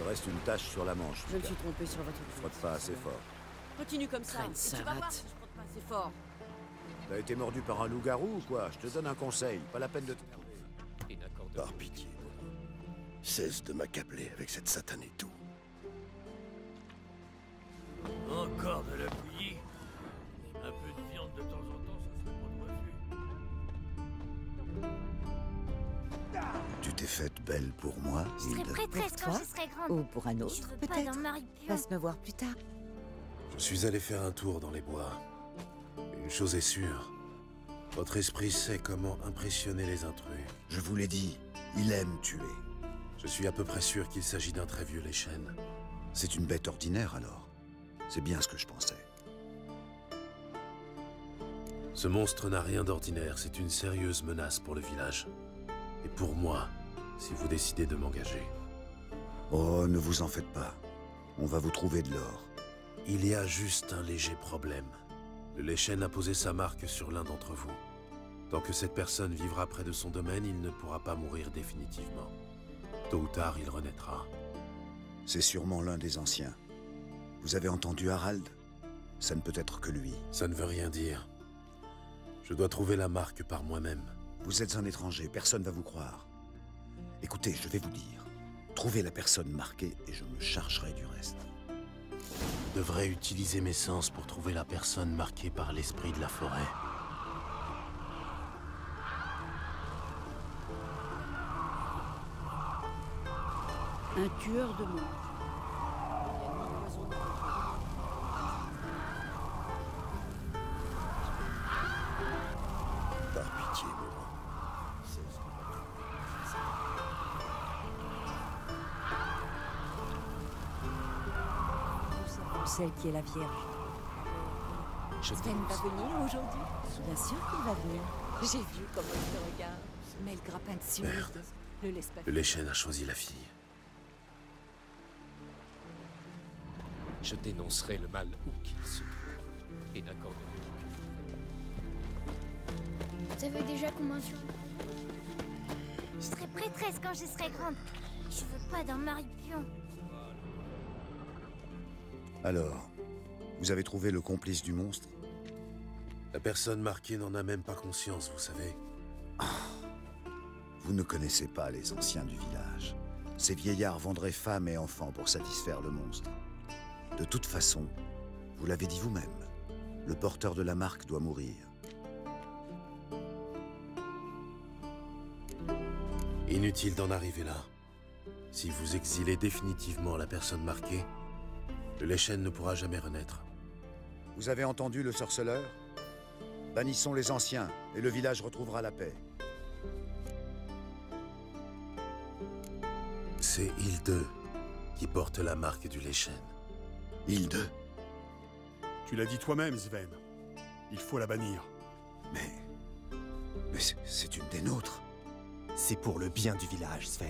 reste une tache sur la manche. Je me suis trompé sur votre Frotte pas assez fort. Continue comme ça. Traîne Et tu vas savate. voir si je frotte pas assez fort. T'as été mordu par un loup-garou ou quoi? Je te donne un conseil, pas la peine de te... Par pitié, cesse de m'accabler avec cette satanée toux. Encore de la bouillie. Un peu de viande de temps en temps, ça serait pas de refus. Tu t'es faite belle pour moi, Je serai Hilde. prêtresse Pour quand toi je serai grande. Ou pour un Je autre, veux pas peut-être. d'un mari pieux. Passe me voir plus tard. Je suis allé faire un tour dans les bois. Une chose est sûre. Votre esprit sait comment impressionner les intrus. Je vous l'ai dit, il aime tuer. Je suis à peu près sûr qu'il s'agit d'un très vieux Leshen. C'est une bête ordinaire alors. C'est bien ce que je pensais. Ce monstre n'a rien d'ordinaire, c'est une sérieuse menace pour le village. Et pour moi, si vous décidez de m'engager. Oh, ne vous en faites pas. On va vous trouver de l'or. Il y a juste un léger problème. Le Leshen a posé sa marque sur l'un d'entre vous. Tant que cette personne vivra près de son domaine, il ne pourra pas mourir définitivement. Tôt ou tard, il renaîtra. C'est sûrement l'un des anciens. Vous avez entendu Harald? Ça ne peut être que lui. Ça ne veut rien dire. Je dois trouver la marque par moi-même. Vous êtes un étranger, personne ne va vous croire. Écoutez, je vais vous dire. Trouvez la personne marquée et je me chargerai du reste. Je devrais utiliser mes sens pour trouver la personne marquée par l'esprit de la forêt. Un tueur de monstres. Par pitié, Morin. Nous savons celle qui est la Vierge. Sven va venir aujourd'hui? Bien sûr qu'il va venir. J'ai vu comment il te regarde. Mais le grappin de Cyrus ne laisse pas. Le Leshen a choisi la fille. Je dénoncerai le mal où qu'il se trouve. Et n'accorderai Vous savez déjà comment je serai prêtresse quand je serai grande. Je veux pas d'un mari pieux. Alors, vous avez trouvé le complice du monstre? La personne marquée n'en a même pas conscience, vous savez. Vous ne connaissez pas les anciens du village. Ces vieillards vendraient femmes et enfants pour satisfaire le monstre. De toute façon, vous l'avez dit vous-même, le porteur de la marque doit mourir. Inutile d'en arriver là. Si vous exilez définitivement la personne marquée, le Leshen ne pourra jamais renaître. Vous avez entendu le sorceleur? Bannissons les anciens, et le village retrouvera la paix. C'est Hilde qui porte la marque du Leshen. Hilde? Tu l'as dit toi-même, Sven. Il faut la bannir. Mais c'est une des nôtres. C'est pour le bien du village, Sven.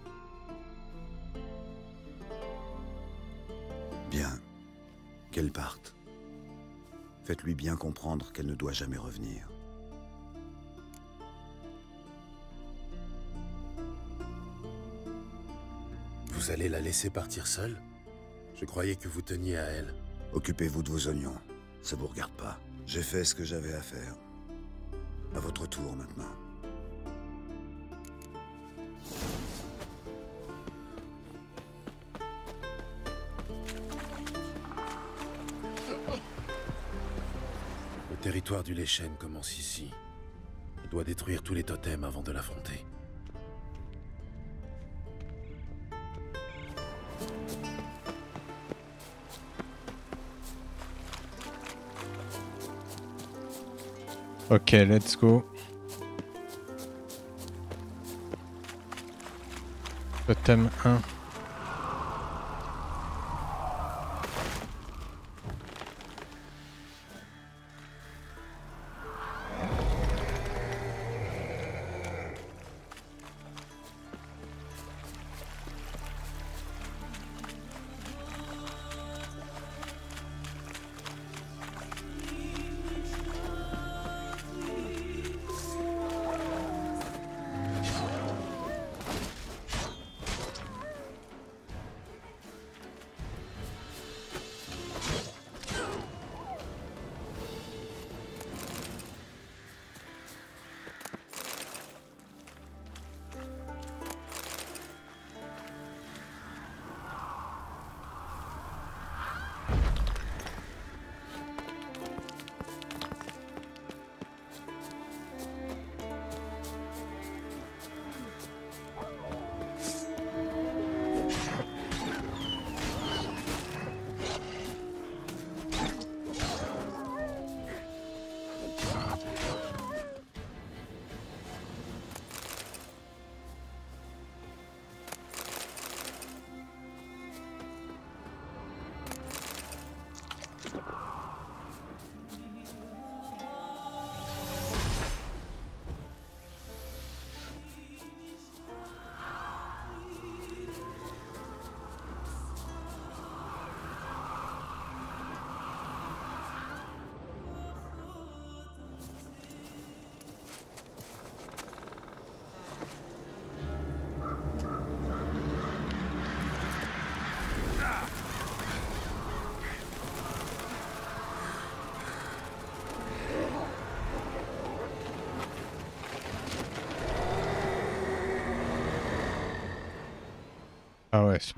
Bien. Qu'elle parte. Faites-lui bien comprendre qu'elle ne doit jamais revenir. Vous allez la laisser partir seule? Je croyais que vous teniez à elle. Occupez-vous de vos oignons. Ça vous regarde pas. J'ai fait ce que j'avais à faire. À votre tour maintenant. Le territoire du Leshen commence ici. Je dois détruire tous les totems avant de l'affronter. Ok, let's go. Totem 1.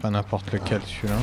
Pas n'importe lequel celui-là.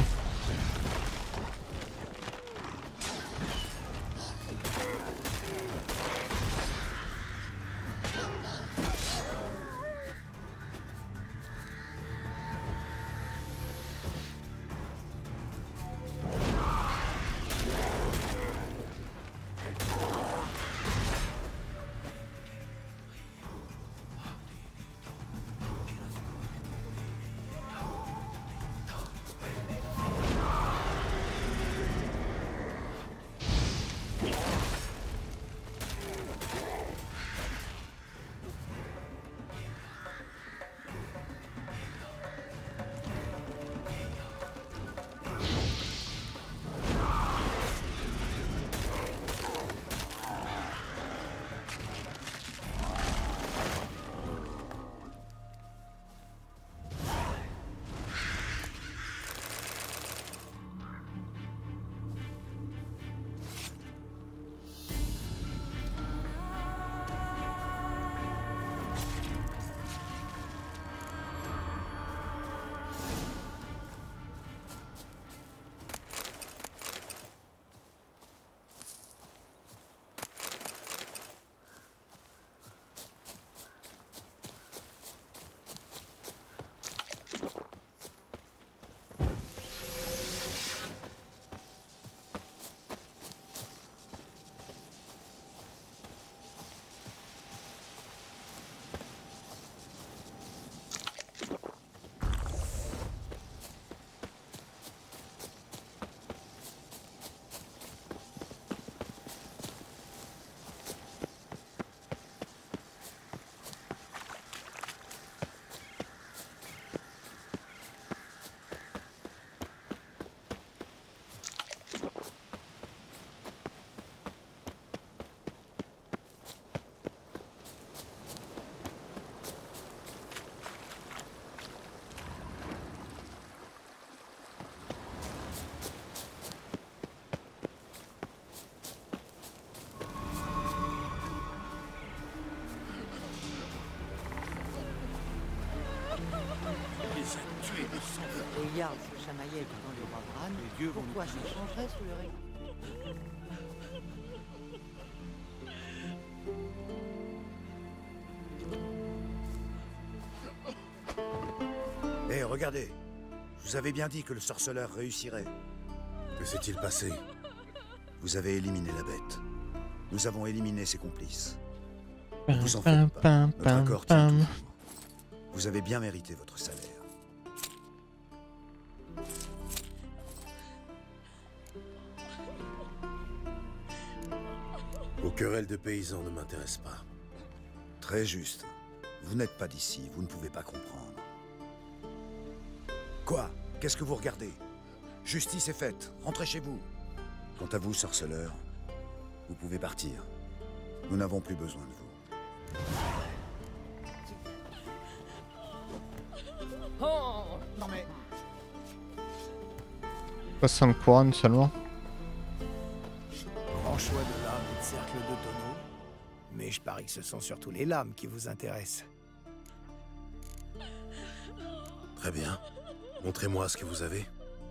Les Jarls se chamaillaient devant le roi Bran. Pourquoi ça changerait sous le règne? Hé, regardez. Je vous avais bien dit que le sorceleur réussirait. Que s'est-il passé? Vous avez éliminé la bête. Nous avons éliminé ses complices. Ne vous en faites pas. Notre accord tient toujours. Vous avez bien mérité votre salaire. Vos querelles de paysans ne m'intéressent pas. Très juste. Vous n'êtes pas d'ici, vous ne pouvez pas comprendre. Quoi? Qu'est-ce que vous regardez? Justice est faite, rentrez chez vous. Quant à vous, sorceleur, vous pouvez partir. Nous n'avons plus besoin de vous. Oh non mais... 60 couronnes seulement. Grand choix de lames et de cercles de tonneaux. Mais je parie que ce sont surtout les lames qui vous intéressent. Très bien. Montrez-moi ce que vous avez.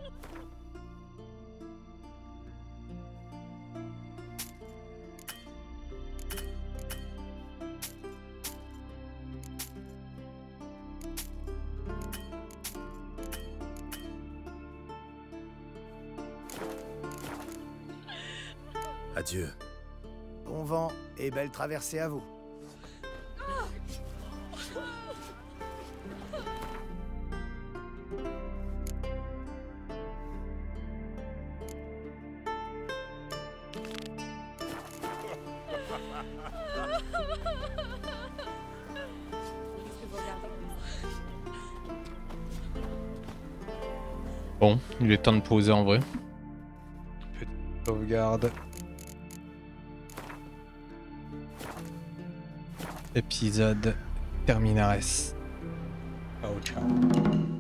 Adieu. Bon vent et belle traversée à vous. Bon, il est temps de poser en vrai. Petite sauvegarde. Épisode Terminares. Ciao, ciao.